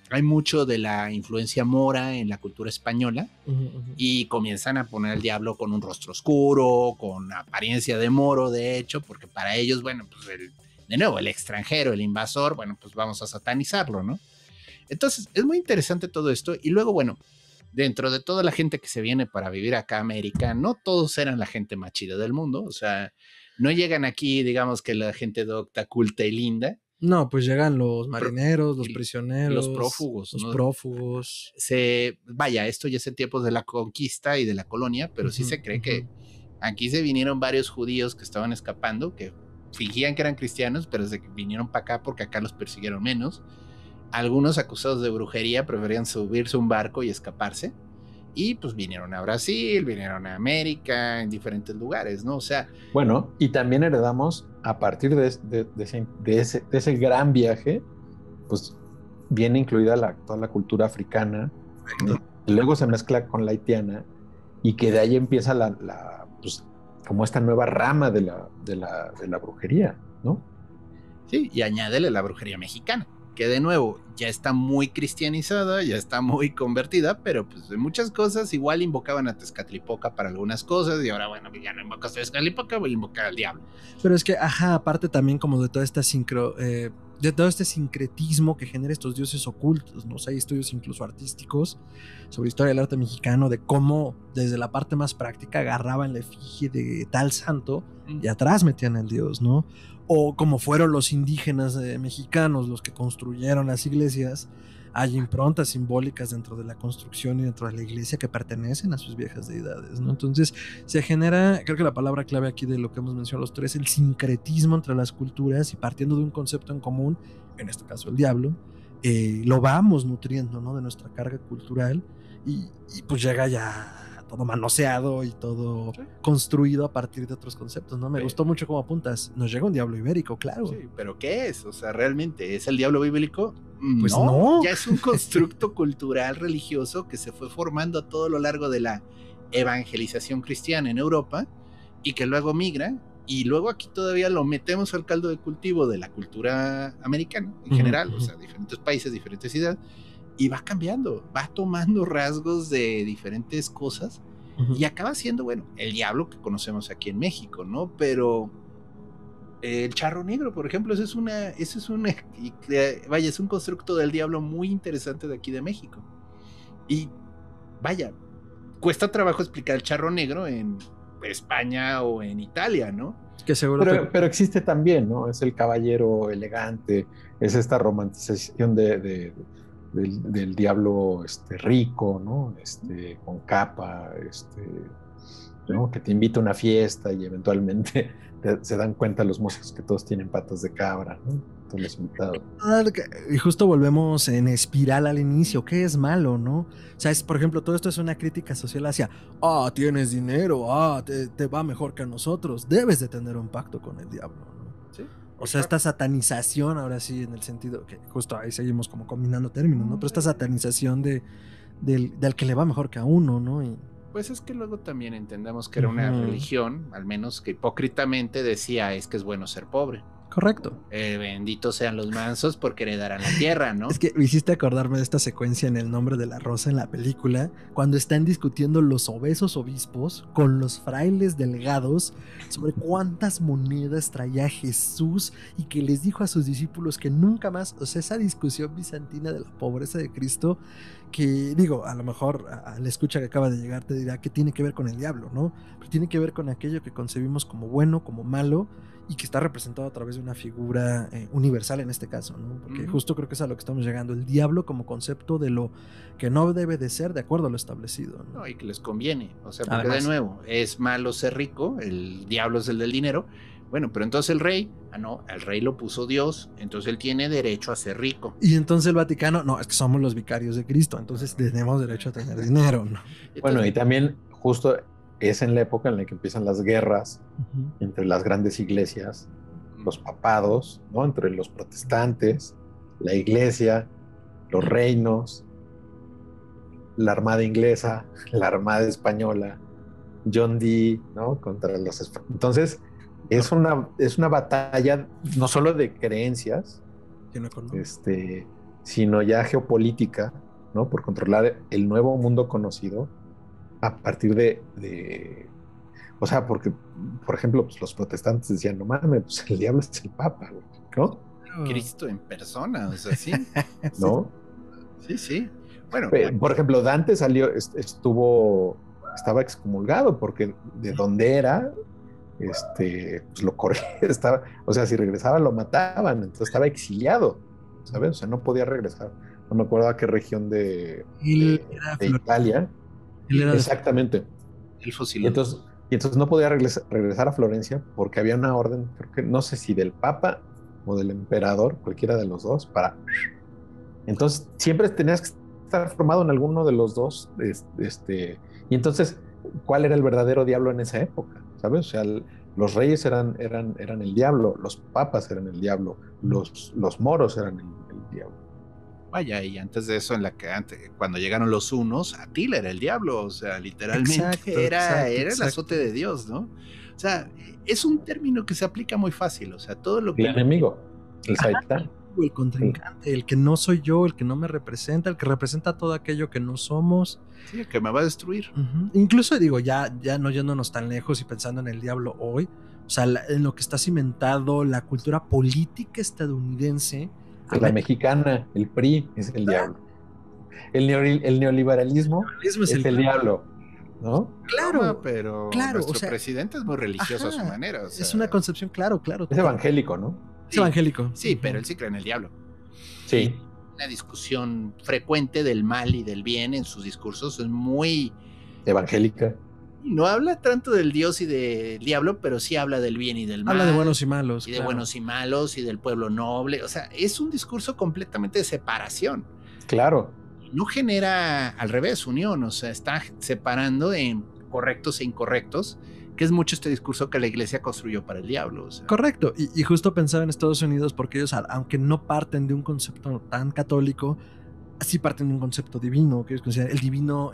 hay mucho de la influencia mora en la cultura española y comienzan a poner al diablo con un rostro oscuro, con apariencia de moro, de hecho, porque para ellos, bueno, pues de nuevo, el extranjero, el invasor, bueno, pues vamos a satanizarlo, ¿no? Entonces, es muy interesante todo esto. Y luego, bueno, dentro de toda la gente que se viene para vivir acá a América, no todos eran la gente más chida del mundo. O sea, no llegan aquí, digamos que la gente docta, culta y linda. No, pues llegan los marineros, los prisioneros, los prófugos. Los prófugos. Vaya, esto ya es en tiempos de la conquista y de la colonia, pero sí se cree que aquí se vinieron varios judíos que estaban escapando, que fingían que eran cristianos, pero se vinieron para acá porque acá los persiguieron menos. Algunos acusados de brujería preferían subirse a un barco y escaparse. Y pues vinieron a Brasil, vinieron a América, en diferentes lugares, ¿no? O sea... Bueno, y también heredamos, a partir de ese gran viaje, pues viene incluida toda la cultura africana, y luego se mezcla con la haitiana, y que de ahí empieza pues, como esta nueva rama de la brujería, ¿no? Sí, y añádele la brujería mexicana, que de nuevo ya está muy cristianizada, ya está muy convertida, pero pues de muchas cosas igual invocaban a Tezcatlipoca para algunas cosas, y ahora bueno, ya no invocas a Tezcatlipoca, voy a invocar al diablo. Pero es que, aparte también como de toda esta de todo este sincretismo que genera estos dioses ocultos, ¿no? O sea, hay estudios incluso artísticos sobre historia del arte mexicano, de cómo desde la parte más práctica agarraban la efigie de tal santo y atrás metían al dios, ¿no? O como fueron los indígenas mexicanos los que construyeron las iglesias, hay improntas simbólicas dentro de la construcción y dentro de la iglesia que pertenecen a sus viejas deidades, ¿no? Entonces se genera, creo que la palabra clave aquí de lo que hemos mencionado los tres, el sincretismo entre las culturas, y partiendo de un concepto en común, en este caso el diablo, lo vamos nutriendo, ¿no? De nuestra carga cultural y pues llega ya todo manoseado y todo construido a partir de otros conceptos, ¿no? Me gustó mucho cómo apuntas. Nos llega un diablo ibérico, claro. Sí, pero ¿qué es? O sea, ¿realmente es el diablo bíblico? Pues no. Ya es un constructo cultural religioso que se fue formando a todo lo largo de la evangelización cristiana en Europa y que luego migra, y luego aquí todavía lo metemos al caldo de cultivo de la cultura americana en general, o sea, diferentes países, diferentes ciudades, y va cambiando, va tomando rasgos de diferentes cosas y acaba siendo, bueno, el diablo que conocemos aquí en México, ¿no? Pero el charro negro, por ejemplo, es un constructo del diablo muy interesante de aquí de México. Y vaya, cuesta trabajo explicar el charro negro en España o en Italia, ¿no? Que seguro pero existe también, ¿no? Es el caballero elegante, es esta romantización del diablo rico, ¿no? Con capa, ¿no? Que te invita a una fiesta y eventualmente se dan cuenta los mozos que todos tienen patas de cabra, ¿no? Todos los invitados. Y justo volvemos en espiral al inicio. ¿Qué es malo, no? O sea, por ejemplo, todo esto es una crítica social hacia, tienes dinero, te va mejor que a nosotros, debes de tener un pacto con el diablo, ¿no? Sí. O sea, esta satanización, ahora sí, en el sentido que justo ahí seguimos como combinando términos, ¿no? Pero esta satanización del que le va mejor que a uno, ¿no? Y pues es que luego también entendemos que era una religión, al menos que hipócritamente decía, es que es bueno ser pobre. Correcto. Benditos sean los mansos porque heredarán la tierra, ¿no? Es que me hiciste acordarme de esta secuencia en El nombre de la rosa en la película, cuando están discutiendo los obesos obispos con los frailes delgados sobre cuántas monedas traía Jesús y que les dijo a sus discípulos que nunca más, o sea, esa discusión bizantina de la pobreza de Cristo, que digo, a lo mejor a la escucha que acaba de llegar te dirá que tiene que ver con el diablo, ¿no? Pero tiene que ver con aquello que concebimos como bueno, como malo, y que está representado a través de una figura universal en este caso, ¿no? Porque justo creo que es a lo que estamos llegando, el diablo como concepto de lo que no debe de ser de acuerdo a lo establecido, ¿no? No, y que les conviene, o sea, porque además, de nuevo, es malo ser rico, el diablo es el del dinero, bueno, pero entonces el rey, el rey lo puso Dios, entonces él tiene derecho a ser rico. Y entonces el Vaticano, no, es que somos los vicarios de Cristo, entonces tenemos derecho a tener dinero, ¿no? Entonces, bueno, y también justo es en la época en la que empiezan las guerras entre las grandes iglesias, los papados, ¿no? Entre los protestantes, la iglesia, los reinos, la armada inglesa, la armada española, John Dee, ¿no? Contra los... Entonces, es una batalla no solo de creencias, sino ya geopolítica, ¿no? Por controlar el nuevo mundo conocido a partir o sea, porque, por ejemplo, pues los protestantes decían, no mames, pues el diablo es el Papa, ¿no? Cristo en persona, o sea, sí. ¿No? Sí, sí. Bueno, Por ejemplo, Dante estaba excomulgado porque de donde era, pues lo corría, o sea, si regresaba lo mataban, entonces estaba exiliado, ¿sabes? O sea, no podía regresar. No me acuerdo a qué región Él era de Italia. Él era de Exactamente. el Y fusilado. entonces no podía regresar a Florencia porque había una orden, creo que no sé si del Papa o del emperador, cualquiera de los dos, para... Entonces siempre tenías que estar formado en alguno de los dos. Y entonces, ¿cuál era el verdadero diablo en esa época? ¿Sabes? O sea, los reyes eran el diablo, los papas eran el diablo, los moros eran el diablo. Vaya, y antes de eso, cuando llegaron los hunos, Atila era el diablo, o sea, literalmente era el azote de Dios, ¿no? O sea, es un término que se aplica muy fácil, o sea, todo lo que... El enemigo, el Saitán. El contrincante, el que no soy yo, el que no me representa, el que representa todo aquello que no somos. Sí, el que me va a destruir. Incluso digo, ya no yéndonos tan lejos y pensando en el diablo hoy, o sea, en lo que está cimentado la cultura política estadounidense. La mexicana, el PRI es el diablo. El neoliberalismo es el diablo, ¿no? Claro, pero nuestro o sea, presidente es muy religioso a su manera. O sea, es una concepción, claro. Es evangélico, ¿no? Es evangélico. Sí, pero él sí cree en el diablo. Sí. Y una discusión frecuente del mal y del bien en sus discursos es muy... evangélica. No habla tanto del Dios y del diablo, pero sí habla del bien y del mal. Habla de buenos y malos. Y de buenos y malos y del pueblo noble. O sea, es un discurso completamente de separación. Claro. No genera al revés unión, o sea, está separando en correctos e incorrectos, que es mucho este discurso que la iglesia construyó para el diablo. O sea. Correcto, y justo pensaba en Estados Unidos porque ellos, aunque no parten de un concepto tan católico, sí parten de un concepto divino, que ellos consideran el divino,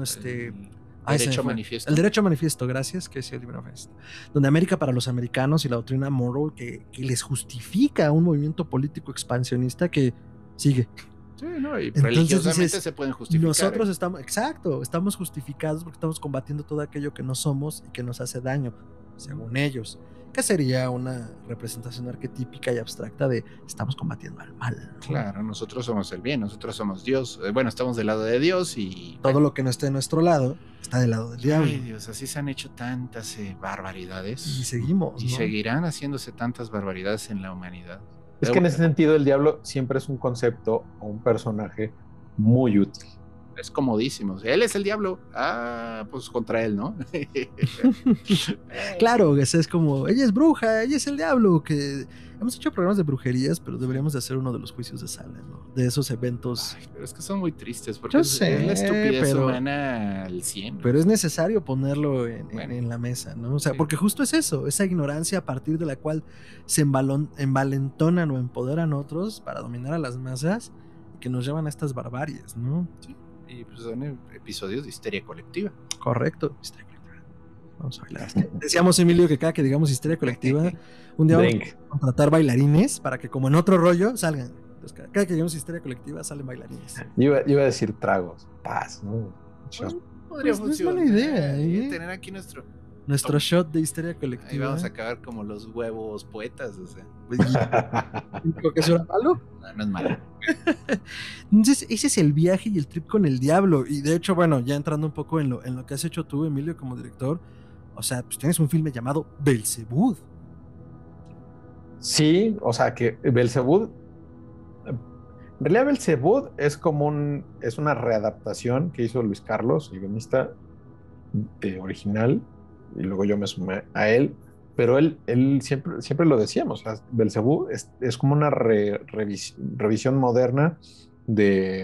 derecho manifiesto. El derecho manifiesto, gracias, que es el divino manifiesto. Donde América para los americanos y la doctrina Monroe que les justifica un movimiento político expansionista que sigue. Sí, no, y entonces, religiosamente se pueden justificar. Nosotros estamos justificados porque estamos combatiendo todo aquello que no somos y que nos hace daño, según ellos. Que sería una representación arquetípica y abstracta de estamos combatiendo al mal. Claro, nosotros somos el bien, nosotros somos Dios. Bueno, estamos del lado de Dios y... Todo lo que no esté de nuestro lado está del lado del diablo. Ay, Dios, así se han hecho tantas barbaridades. Y seguimos. Y seguirán haciéndose tantas barbaridades en la humanidad. Es que en ese sentido el diablo siempre es un concepto o un personaje muy útil. Es comodísimo. Él es el diablo. Ah, pues contra él, ¿no? Claro, es como, ella es bruja, ella es el diablo. Que hemos hecho programas de brujerías, pero deberíamos de hacer uno de los juicios de Salem, ¿no? De esos eventos. Ay, pero es que son muy tristes porque es la estupidez humana al 100. Pero es necesario ponerlo en la mesa, ¿no? O sea, sí. Porque justo es eso, esa ignorancia a partir de la cual se envalentonan o empoderan otros para dominar a las masas y que nos llevan a estas barbaries, ¿no? Sí. Y pues son episodios de histeria colectiva. Correcto, histeria colectiva. Vamos a bailar. Decíamos, Emilio, que cada que digamos histeria colectiva, un día vamos a contratar bailarines para que, como en otro rollo, salgan. Entonces, cada que digamos histeria colectiva, salen bailarines. Yo iba a decir tragos, paz, ¿no? Podría funcionar. Es buena idea, tener aquí nuestro shot de histeria colectiva. Ahí vamos a acabar como los huevos poetas, o sea. ¿Creo que eso era malo? No es malo. Entonces, ese es el viaje y el trip con el diablo. Y de hecho, bueno, ya entrando un poco en lo que has hecho tú, Emilio, como director, o sea, pues tienes un filme llamado Belzebud. Sí, o sea que Belzebud, en realidad Belzebud es como es una readaptación que hizo Luis Carlos, el guionista original, y luego yo me sumé a él, pero él siempre lo decíamos, o sea, Belzebú es como una revisión moderna del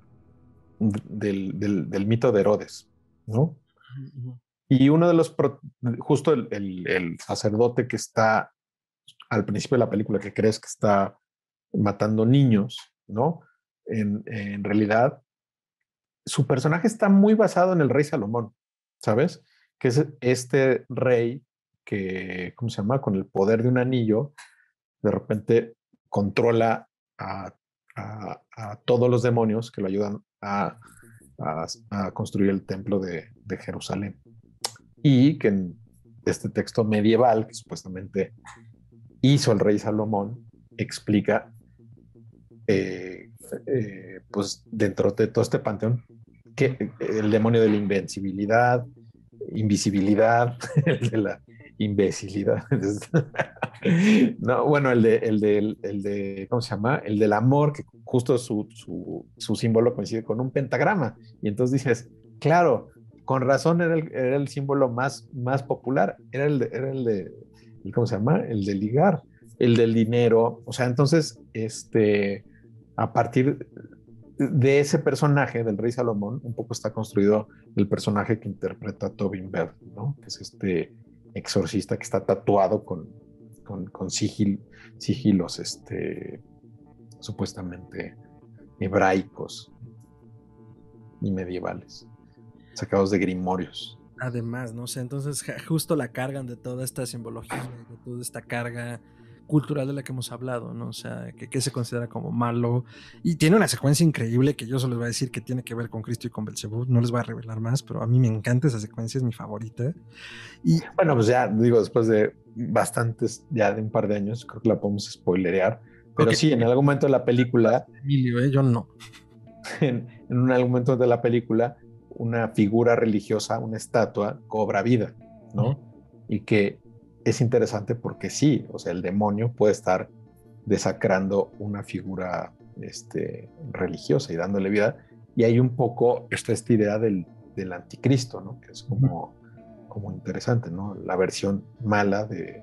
mito de Herodes, ¿no? Y uno de los, justo el sacerdote que está al principio de la película, que crees que está matando niños, ¿no? En realidad, su personaje está muy basado en el rey Salomón, ¿sabes? Que es este rey que, ¿cómo se llama? Con el poder de un anillo, de repente controla a a todos los demonios que lo ayudan a construir el templo de Jerusalén. Y que en este texto medieval que supuestamente hizo el rey Salomón explica pues dentro de todo este panteón que el demonio de la invisibilidad, el de la imbecilidad. No, bueno, el de, ¿cómo se llama? El del amor, que justo su símbolo coincide con un pentagrama. Y entonces dices, claro, con razón era el símbolo más popular, era el de, ¿cómo se llama? El de ligar, el del dinero. O sea, entonces, a partir de ese personaje del rey Salomón, un poco está construido el personaje que interpreta Tobin Bell, ¿no? Que es este exorcista que está tatuado con sigilos, supuestamente hebraicos y medievales, sacados de grimorios. Además, no sé, entonces justo la cargan de toda esta simbología, de toda esta carga cultural de la que hemos hablado, ¿no? O sea, que se considera como malo. Y tiene una secuencia increíble que yo solo les voy a decir que tiene que ver con Cristo y con Belcebú. No les voy a revelar más, pero a mí me encanta esa secuencia, es mi favorita. Y bueno, pues ya, digo, después de bastantes, ya de un par de años, creo que la podemos spoilerear. Pero sí, en algún momento de la película... Emilio, yo no. En algún momento de la película, una figura religiosa, una estatua, cobra vida, ¿no? Y que es interesante porque sí, o sea, el demonio puede estar desacrando una figura religiosa y dándole vida. Y hay un poco esta idea del anticristo, ¿no? Que es como interesante, ¿no? La versión mala de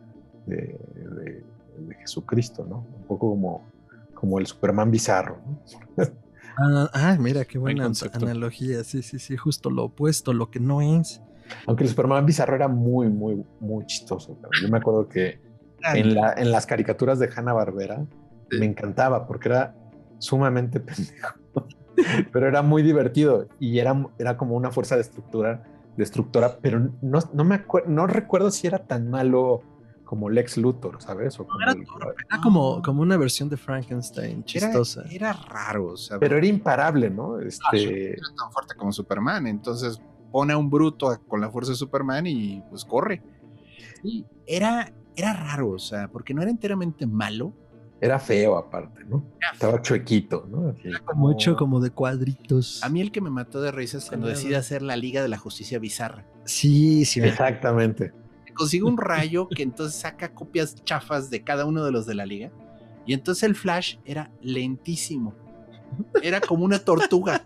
Jesucristo, ¿no? Un poco como el Superman bizarro, ¿no? Mira, qué buena analogía. Sí, justo lo opuesto, lo que no es. Aunque el Superman bizarro era muy, muy, muy chistoso. Yo me acuerdo que en las caricaturas de Hanna-Barbera me encantaba porque era sumamente pendejo, pero era muy divertido y era como una fuerza destructora, pero no recuerdo si era tan malo como Lex Luthor, ¿sabes? O era como una versión de Frankenstein chistosa. Era raro, o sea, pero era imparable, ¿no? Era tan fuerte como Superman, entonces pone a un bruto con la fuerza de Superman y pues corre. Sí, era raro, o sea, porque no era enteramente malo. Era feo aparte, ¿no? Estaba chuequito, ¿no? Era como hecho como de cuadritos. A mí el que me mató de risa es cuando decide hacer la Liga de la Justicia Bizarra. Sí. Exactamente. Consigue un rayo que entonces saca copias chafas de cada uno de los de la liga. Y entonces el Flash era lentísimo. Era como una tortuga.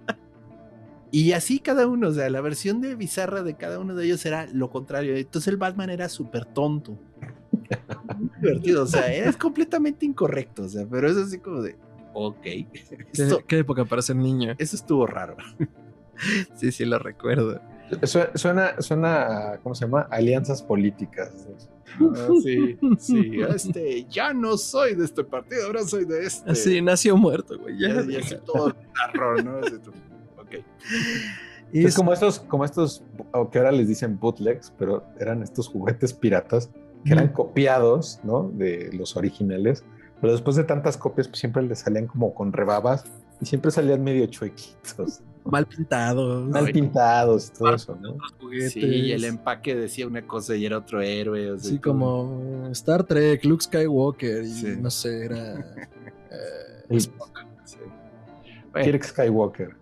Y así cada uno, o sea, la versión de bizarra de cada uno de ellos era lo contrario. Entonces el Batman era súper tonto. Muy divertido, o sea, era completamente incorrecto, o sea, pero es así como de, ok. ¿Qué época para ser niño? Eso estuvo raro. Sí, lo recuerdo. Suena, ¿cómo se llama? Alianzas políticas. Sí. Ya no soy de este partido, ahora soy de este. Sí, nació muerto, güey. Ya así todo terror, ¿no? Ok. Y es como estos, que ahora les dicen bootlegs, pero eran estos juguetes piratas que eran copiados, ¿no? De los originales, pero después de tantas copias, pues siempre les salían como con rebabas y siempre salían medio chuequitos. Mal pintados. Y todo eso, ¿no? Sí, y el empaque decía una cosa y era otro héroe. O sea, sí, como Star Trek, Luke Skywalker, y no sé, era... Spock. Sí. Kirk Skywalker.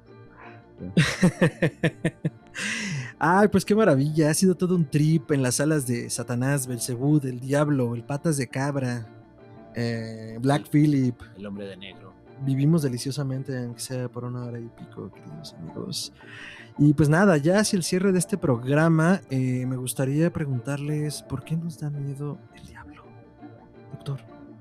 Ay, pues qué maravilla, ha sido todo un trip en las salas de Satanás, Belcebú, el Diablo, el Patas de Cabra, Black Phillip, el Hombre de Negro. Vivimos deliciosamente, aunque sea por 1 hora y pico, queridos amigos. Y pues nada, ya hacia el cierre de este programa, me gustaría preguntarles ¿por qué nos da miedo el diablo, doctor?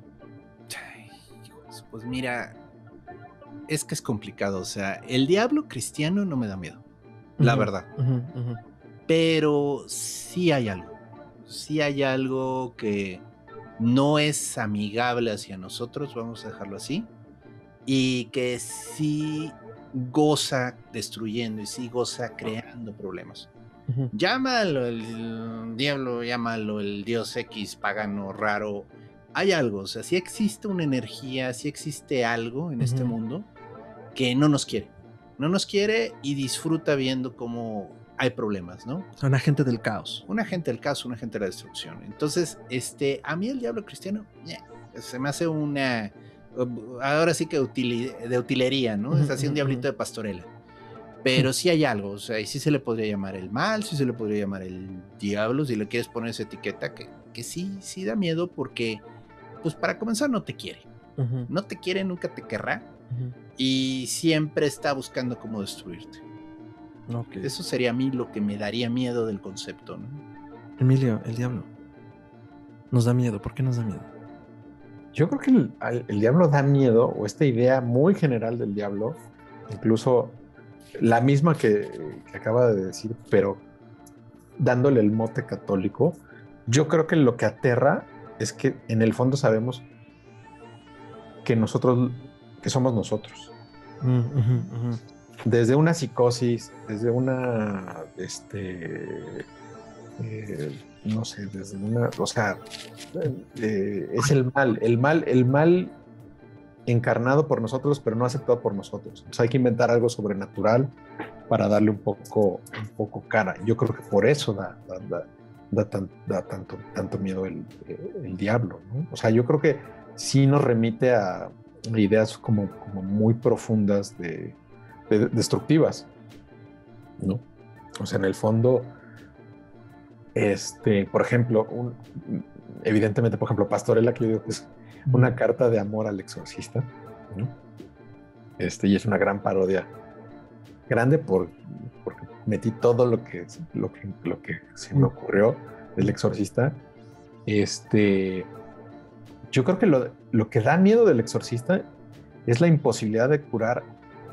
Pues mira, es que es complicado, o sea, el diablo cristiano no me da miedo, la verdad. Pero sí hay algo que no es amigable hacia nosotros, vamos a dejarlo así, y que sí goza destruyendo y sí goza creando problemas. Llámalo el diablo, llámalo el dios X pagano raro, hay algo, o sea, sí existe una energía, sí existe algo en este mundo que no nos quiere y disfruta viendo cómo hay problemas, ¿no? Son agentes del caos. Un agente del caos, un agente de la destrucción. Entonces, a mí el diablo cristiano se me hace una, ahora sí que de utilería, ¿no? Es así un diablito de pastorela. Pero sí hay algo, o sea, y sí se le podría llamar el mal, sí se le podría llamar el diablo, si le quieres poner esa etiqueta, que sí da miedo porque, pues para comenzar, no te quiere. No te quiere, nunca te querrá. Y siempre está buscando cómo destruirte. Okay. Eso sería a mí lo que me daría miedo del concepto, ¿no? Emilio, el diablo nos da miedo. ¿Por qué nos da miedo? Yo creo que el diablo da miedo, o esta idea muy general del diablo, incluso la misma que acaba de decir, pero dándole el mote católico. Yo creo que lo que aterra es que en el fondo sabemos que somos nosotros. Desde una psicosis, desde una, no sé, desde una, o sea, es el mal encarnado por nosotros, pero no aceptado por nosotros. O sea, hay que inventar algo sobrenatural para darle un poco cara. Yo creo que por eso da tanto miedo el diablo, ¿no? O sea, yo creo que sí nos remite a ideas como muy profundas de destructivas, ¿no? O sea, en el fondo, por ejemplo, evidentemente, por ejemplo, Pastorela, que yo digo que es una carta de amor al exorcista, ¿no? Y es una gran parodia, grande porque metí todo lo que se me ocurrió del exorcista. Yo creo que lo que da miedo del exorcista es la imposibilidad de curar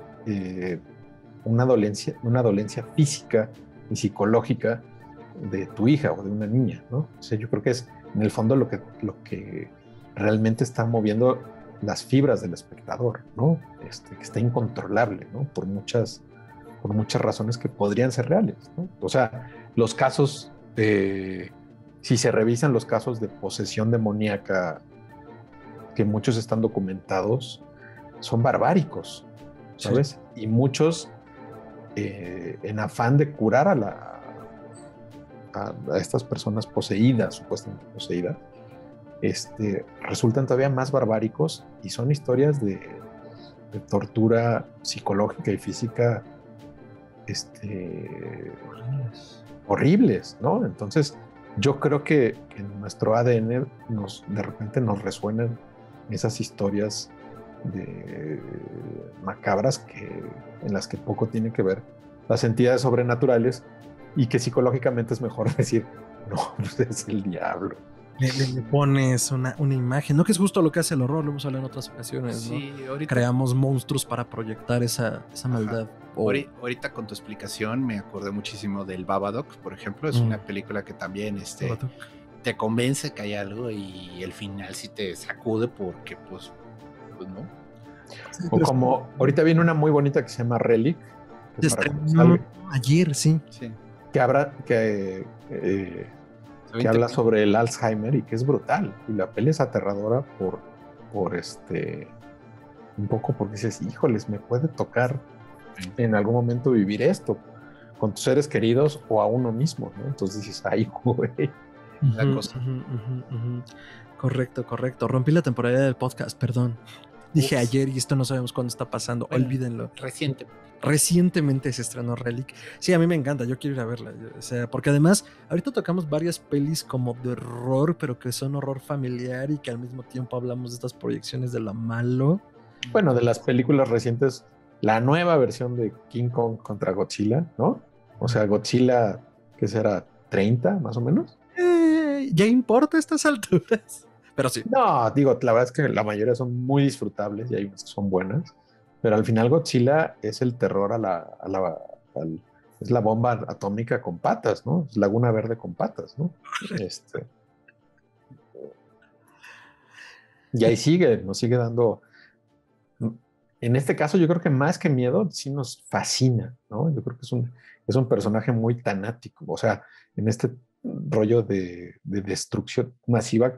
una dolencia física y psicológica de tu hija o de una niña, ¿no? O sea, yo creo que es en el fondo lo que realmente está moviendo las fibras del espectador, ¿no? Que está incontrolable, ¿no? Por muchas razones que podrían ser reales, ¿no? O sea, los casos, si se revisan los casos de posesión demoníaca, que muchos están documentados, son barbáricos, ¿sabes? Sí. Y muchos, en afán de curar a estas personas poseídas, supuestamente poseídas, resultan todavía más barbáricos y son historias de tortura psicológica y física horribles, ¿no? Entonces, yo creo que en nuestro ADN de repente nos resuenan esas historias macabras en las que poco tiene que ver las entidades sobrenaturales y que psicológicamente es mejor decir, no, pues es el diablo. Le pones una imagen, ¿no? Que es justo lo que hace el horror, lo hemos hablado en otras ocasiones, sí, ¿no? Ahorita creamos monstruos para proyectar esa maldad. Ahorita con tu explicación me acordé muchísimo del Babadook, por ejemplo. Es una película que también te convence que hay algo y el final sí te sacude porque pues no. Sí, o como ahorita viene una muy bonita que se llama Relic. Ayer, sí. Que habla sobre el Alzheimer y que es brutal. Y la peli es aterradora por un poco porque dices, híjoles, me puede tocar en algún momento vivir esto con tus seres queridos o a uno mismo, ¿no? Entonces dices, ay, güey. La cosa. Correcto. Rompí la temporalidad del podcast, perdón. Dije ayer y esto no sabemos cuándo está pasando. Bueno, olvídenlo. Recientemente se estrenó Relic. Sí, a mí me encanta, yo quiero ir a verla. O sea, porque además, ahorita tocamos varias pelis como de horror, pero que son horror familiar y que al mismo tiempo hablamos de estas proyecciones de lo malo. Bueno, de las películas recientes, la nueva versión de King Kong contra Godzilla, ¿no? O sea, Godzilla, ¿qué será? ¿30 más o menos? Ya importa a estas alturas. Pero sí. No, digo, la verdad es que la mayoría son muy disfrutables y hay unas que son buenas, pero al final Godzilla es el terror es la bomba atómica con patas, ¿no? Es Laguna Verde con patas, ¿no? Y ahí nos sigue dando. En este caso, yo creo que más que miedo, sí nos fascina, ¿no? Yo creo que es un personaje muy tanático, o sea, en este rollo de destrucción masiva.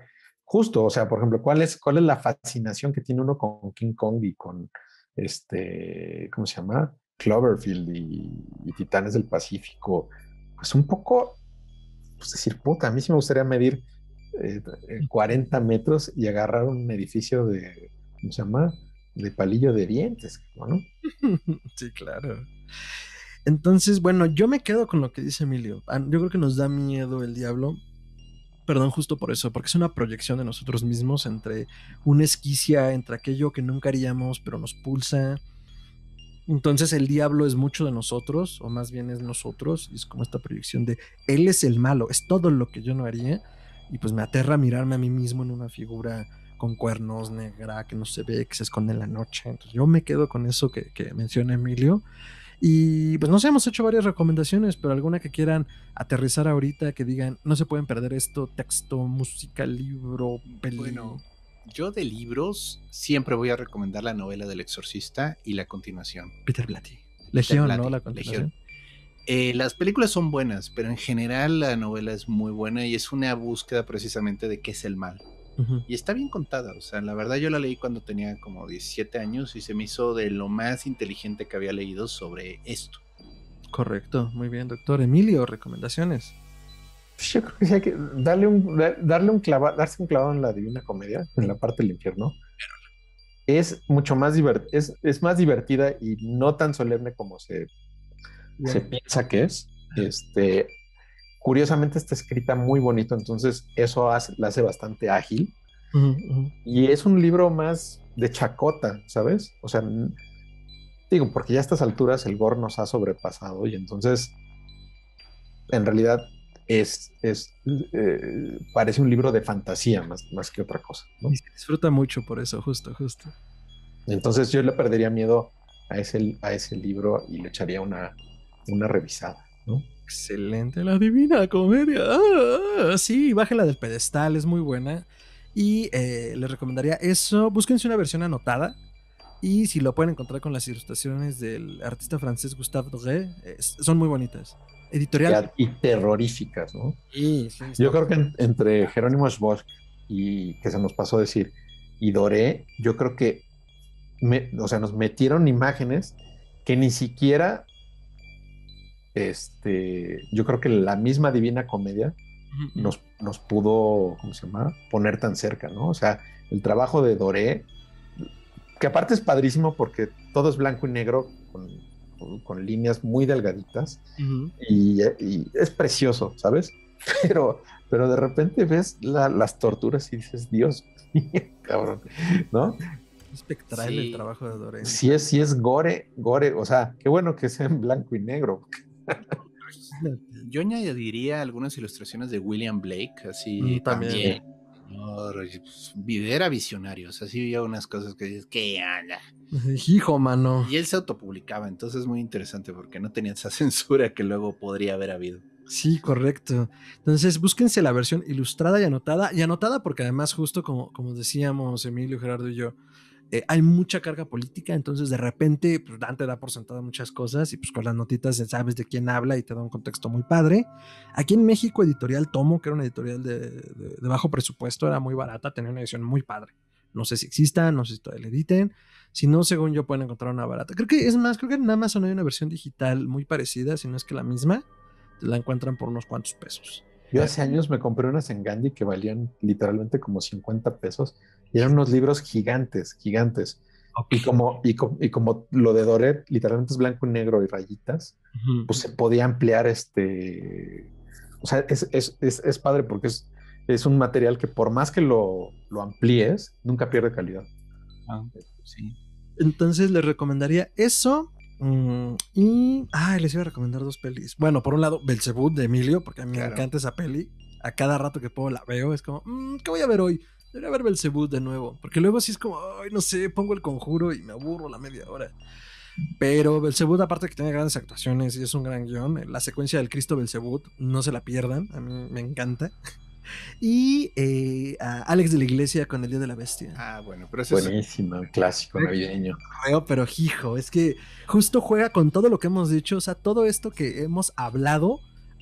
justo, o sea, por ejemplo, ¿cuál es la fascinación que tiene uno con King Kong y con ¿cómo se llama? Cloverfield y Titanes del Pacífico? Pues un poco, pues decir, puta, a mí sí me gustaría medir 40 metros y agarrar un edificio de, ¿cómo se llama? De palillo de dientes, ¿no? Sí, claro. Entonces, bueno, yo me quedo con lo que dice Emilio. Yo creo que nos da miedo el diablo. Perdón, justo por eso, porque es una proyección de nosotros mismos entre una esquicia, entre aquello que nunca haríamos, pero nos pulsa. Entonces el diablo es mucho de nosotros, o más bien es nosotros, y es como esta proyección de él es el malo, es todo lo que yo no haría, y pues me aterra mirarme a mí mismo en una figura con cuernos, negra, que no se ve, que se esconde en la noche. Entonces yo me quedo con eso que menciona Emilio. Y pues no sé, hemos hecho varias recomendaciones, pero alguna que quieran aterrizar ahorita, que digan, no se pueden perder esto, texto, música, libro, película. Bueno, yo de libros siempre voy a recomendar la novela del Exorcista y la continuación. Peter Blatty. Legión, Blatty, ¿no? La continuación. Las películas son buenas, pero en general la novela es muy buena y es una búsqueda precisamente de qué es el mal. Y está bien contada, o sea, la verdad yo la leí cuando tenía como 17 años y se me hizo de lo más inteligente que había leído sobre esto. Correcto, muy bien, doctor. Emilio, recomendaciones. Yo creo que sí hay que darse un clavado en la Divina Comedia, en la parte del infierno. Es mucho más es más divertida y no tan solemne como se piensa que es. Curiosamente está escrita muy bonito, entonces eso la hace bastante ágil. Y es un libro más de chacota, ¿sabes? O sea, digo, porque ya a estas alturas el gore nos ha sobrepasado y entonces en realidad parece un libro de fantasía más que otra cosa, ¿no? Y se disfruta mucho por eso, justo. Entonces yo le perdería miedo a ese libro y le echaría una revisada, ¿no? Excelente, la Divina Comedia. Sí, bájela del pedestal, es muy buena. Y les recomendaría eso. Búsquense una versión anotada. Y si lo pueden encontrar con las ilustraciones del artista francés Gustave Doré, son muy bonitas. Editorial. Y terroríficas, ¿no? Sí, yo creo que entre Jerónimo Bosch y que se nos pasó decir, y Doré, yo creo que nos metieron imágenes que ni siquiera yo creo que la misma Divina Comedia nos pudo, ¿cómo se llama?, poner tan cerca, ¿no? O sea, el trabajo de Doré, que aparte es padrísimo porque todo es blanco y negro con líneas muy delgaditas y es precioso, ¿sabes? Pero de repente ves las torturas y dices, Dios mío, cabrón, ¿no? Espectral el trabajo de Doré. Sí es gore, o sea, qué bueno que sea en blanco y negro. Yo añadiría algunas ilustraciones de William Blake, así también. Era visionario, o sea, sí había unas cosas que dices, ¿qué anda? Hijo, mano. Y él se autopublicaba, entonces es muy interesante porque no tenía esa censura que luego podría haber habido. Sí, correcto. Entonces, búsquense la versión ilustrada y anotada porque además, justo como decíamos Emilio, Gerardo y yo, hay mucha carga política, entonces de repente pues Dante da por sentado muchas cosas y pues con las notitas sabes de quién habla y te da un contexto muy padre. Aquí en México, Editorial Tomo, que era una editorial de bajo presupuesto, era muy barata, tenía una edición muy padre. No sé si exista, no sé si todavía la editen. Si no, según yo, pueden encontrar una barata. Creo que en Amazon hay una versión digital muy parecida, si no es que la misma. La encuentran por unos cuantos pesos. Yo hace años me compré unas en Gandhi que valían literalmente como 50 pesos y eran unos libros gigantes. Okay. Y como lo de Doré literalmente es blanco y negro y rayitas, pues se podía ampliar o sea, es padre porque es un material que por más que lo amplíes, nunca pierde calidad. Sí. Entonces les recomendaría eso. Y les iba a recomendar 2 pelis. Bueno, por un lado, Belzebú de Emilio, porque a mí me encanta esa peli. A cada rato que puedo la veo. Es como, ¿qué voy a ver hoy? Debería ver Belzebú de nuevo. Porque luego sí es como, no sé, pongo El Conjuro y me aburro la media hora. Pero Belzebú, aparte que tiene grandes actuaciones y es un gran guión, la secuencia del Cristo Belzebú, no se la pierdan. A mí me encanta. Y a Alex de la Iglesia con El Día de la Bestia. Bueno, pero eso buenísimo, un clásico navideño. Pero hijo, es que justo juega con todo lo que hemos dicho, o sea, todo esto que hemos hablado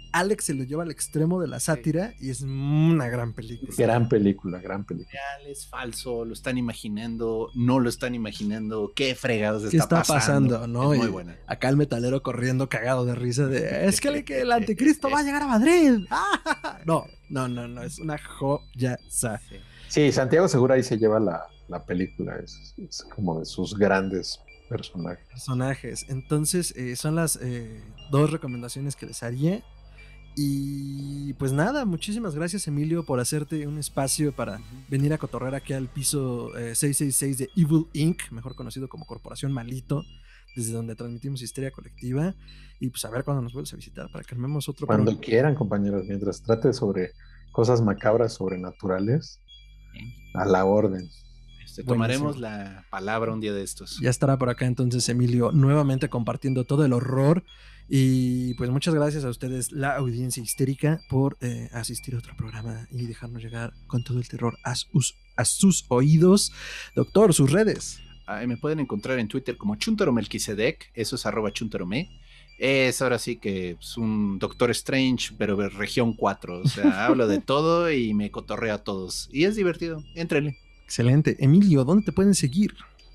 Alex se lo lleva al extremo de la sátira y es una gran película. Gran película. Real, es falso, lo están imaginando, no lo están imaginando, qué fregados ¿Qué está pasando? ¿No? Es muy buena. Acá el metalero corriendo cagado de risa de es que el anticristo va a llegar a Madrid. No, es una joya. Sí, Santiago Segura ahí se lleva la película, es como de sus grandes personajes. Entonces, son las 2 recomendaciones que les haría. Y pues nada, muchísimas gracias, Emilio, por hacerte un espacio para venir a cotorrear aquí al piso 666 de Evil Inc., mejor conocido como Corporación Malito, desde donde transmitimos Histeria Colectiva. Y pues a ver cuándo nos vuelves a visitar para que armemos otro. Cuando quieran, compañeros, mientras trate sobre cosas macabras, sobrenaturales, a la orden. Tomaremos la palabra un día de estos. Ya estará por acá entonces Emilio nuevamente compartiendo todo el horror. Y pues muchas gracias a ustedes, la audiencia histérica, por asistir a otro programa y dejarnos llegar con todo el terror a sus oídos. Doctor, sus redes. Me pueden encontrar en Twitter como Chuntaro-Melquisedec, eso es @Chuntarome. Es ahora sí que es un Doctor Strange, pero de región 4. O sea, hablo de todo y me cotorreo a todos. Y es divertido, éntrenle. Excelente. Emilio, ¿dónde te pueden seguir?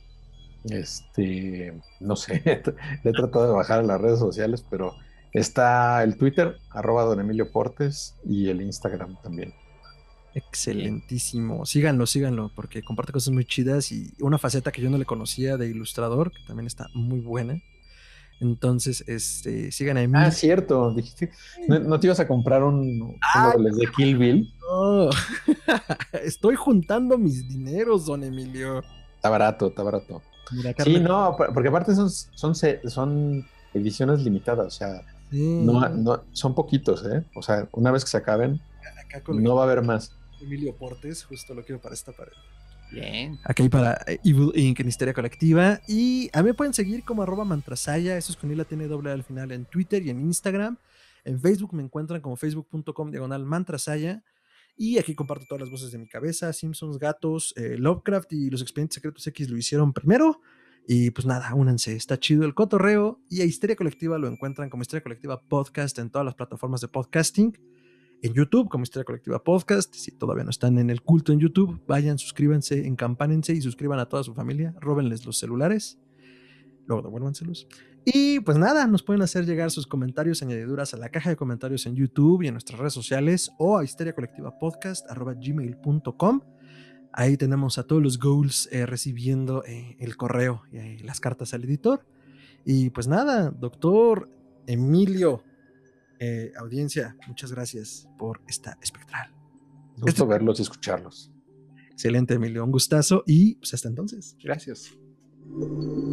No sé, le he tratado de bajar a las redes sociales, pero está el Twitter, @Don Emilio Portes, y el Instagram también. Excelentísimo. Síganlo, porque comparte cosas muy chidas y una faceta que yo no le conocía de ilustrador, que también está muy buena. Entonces, sigan a Emilio. Cierto, dijiste, ¿no te ibas a comprar uno de Kill Bill? No. Estoy juntando mis dineros, don Emilio. Está barato. Mira, sí, no, porque aparte son ediciones limitadas, o sea, no, son poquitos, ¿eh? O sea, una vez que se acaben, no va a haber más. Emilio Portes, justo lo quiero para esta pared. Bien. Aquí para Evil Inc. en Histeria Colectiva. Y a mí me pueden seguir como @mantrasaya. Eso es con I la tiene doble al final en Twitter y en Instagram. En Facebook me encuentran como facebook.com/mantrasaya. Y aquí comparto todas las voces de mi cabeza. Simpsons, Gatos, Lovecraft y los Expedientes Secretos X lo hicieron primero. Y pues nada, únanse, está chido el cotorreo. Y a Histeria Colectiva lo encuentran como Histeria Colectiva Podcast en todas las plataformas de podcasting. En YouTube como Histeria Colectiva Podcast. Si todavía no están en el culto en YouTube, vayan, suscríbanse, encampánense y suscriban a toda su familia. Róbenles los celulares, luego devuélvanselos. Y pues nada, nos pueden hacer llegar sus comentarios, añadiduras a la caja de comentarios en YouTube y en nuestras redes sociales o a histeriacolectivapodcast@gmail.com. Ahí tenemos a todos los goals recibiendo el correo y las cartas al editor. Y pues nada, doctor Emilio, audiencia, muchas gracias por esta espectral. Gusto verlos y escucharlos. Excelente, Emilio, un gustazo y pues hasta entonces. Gracias.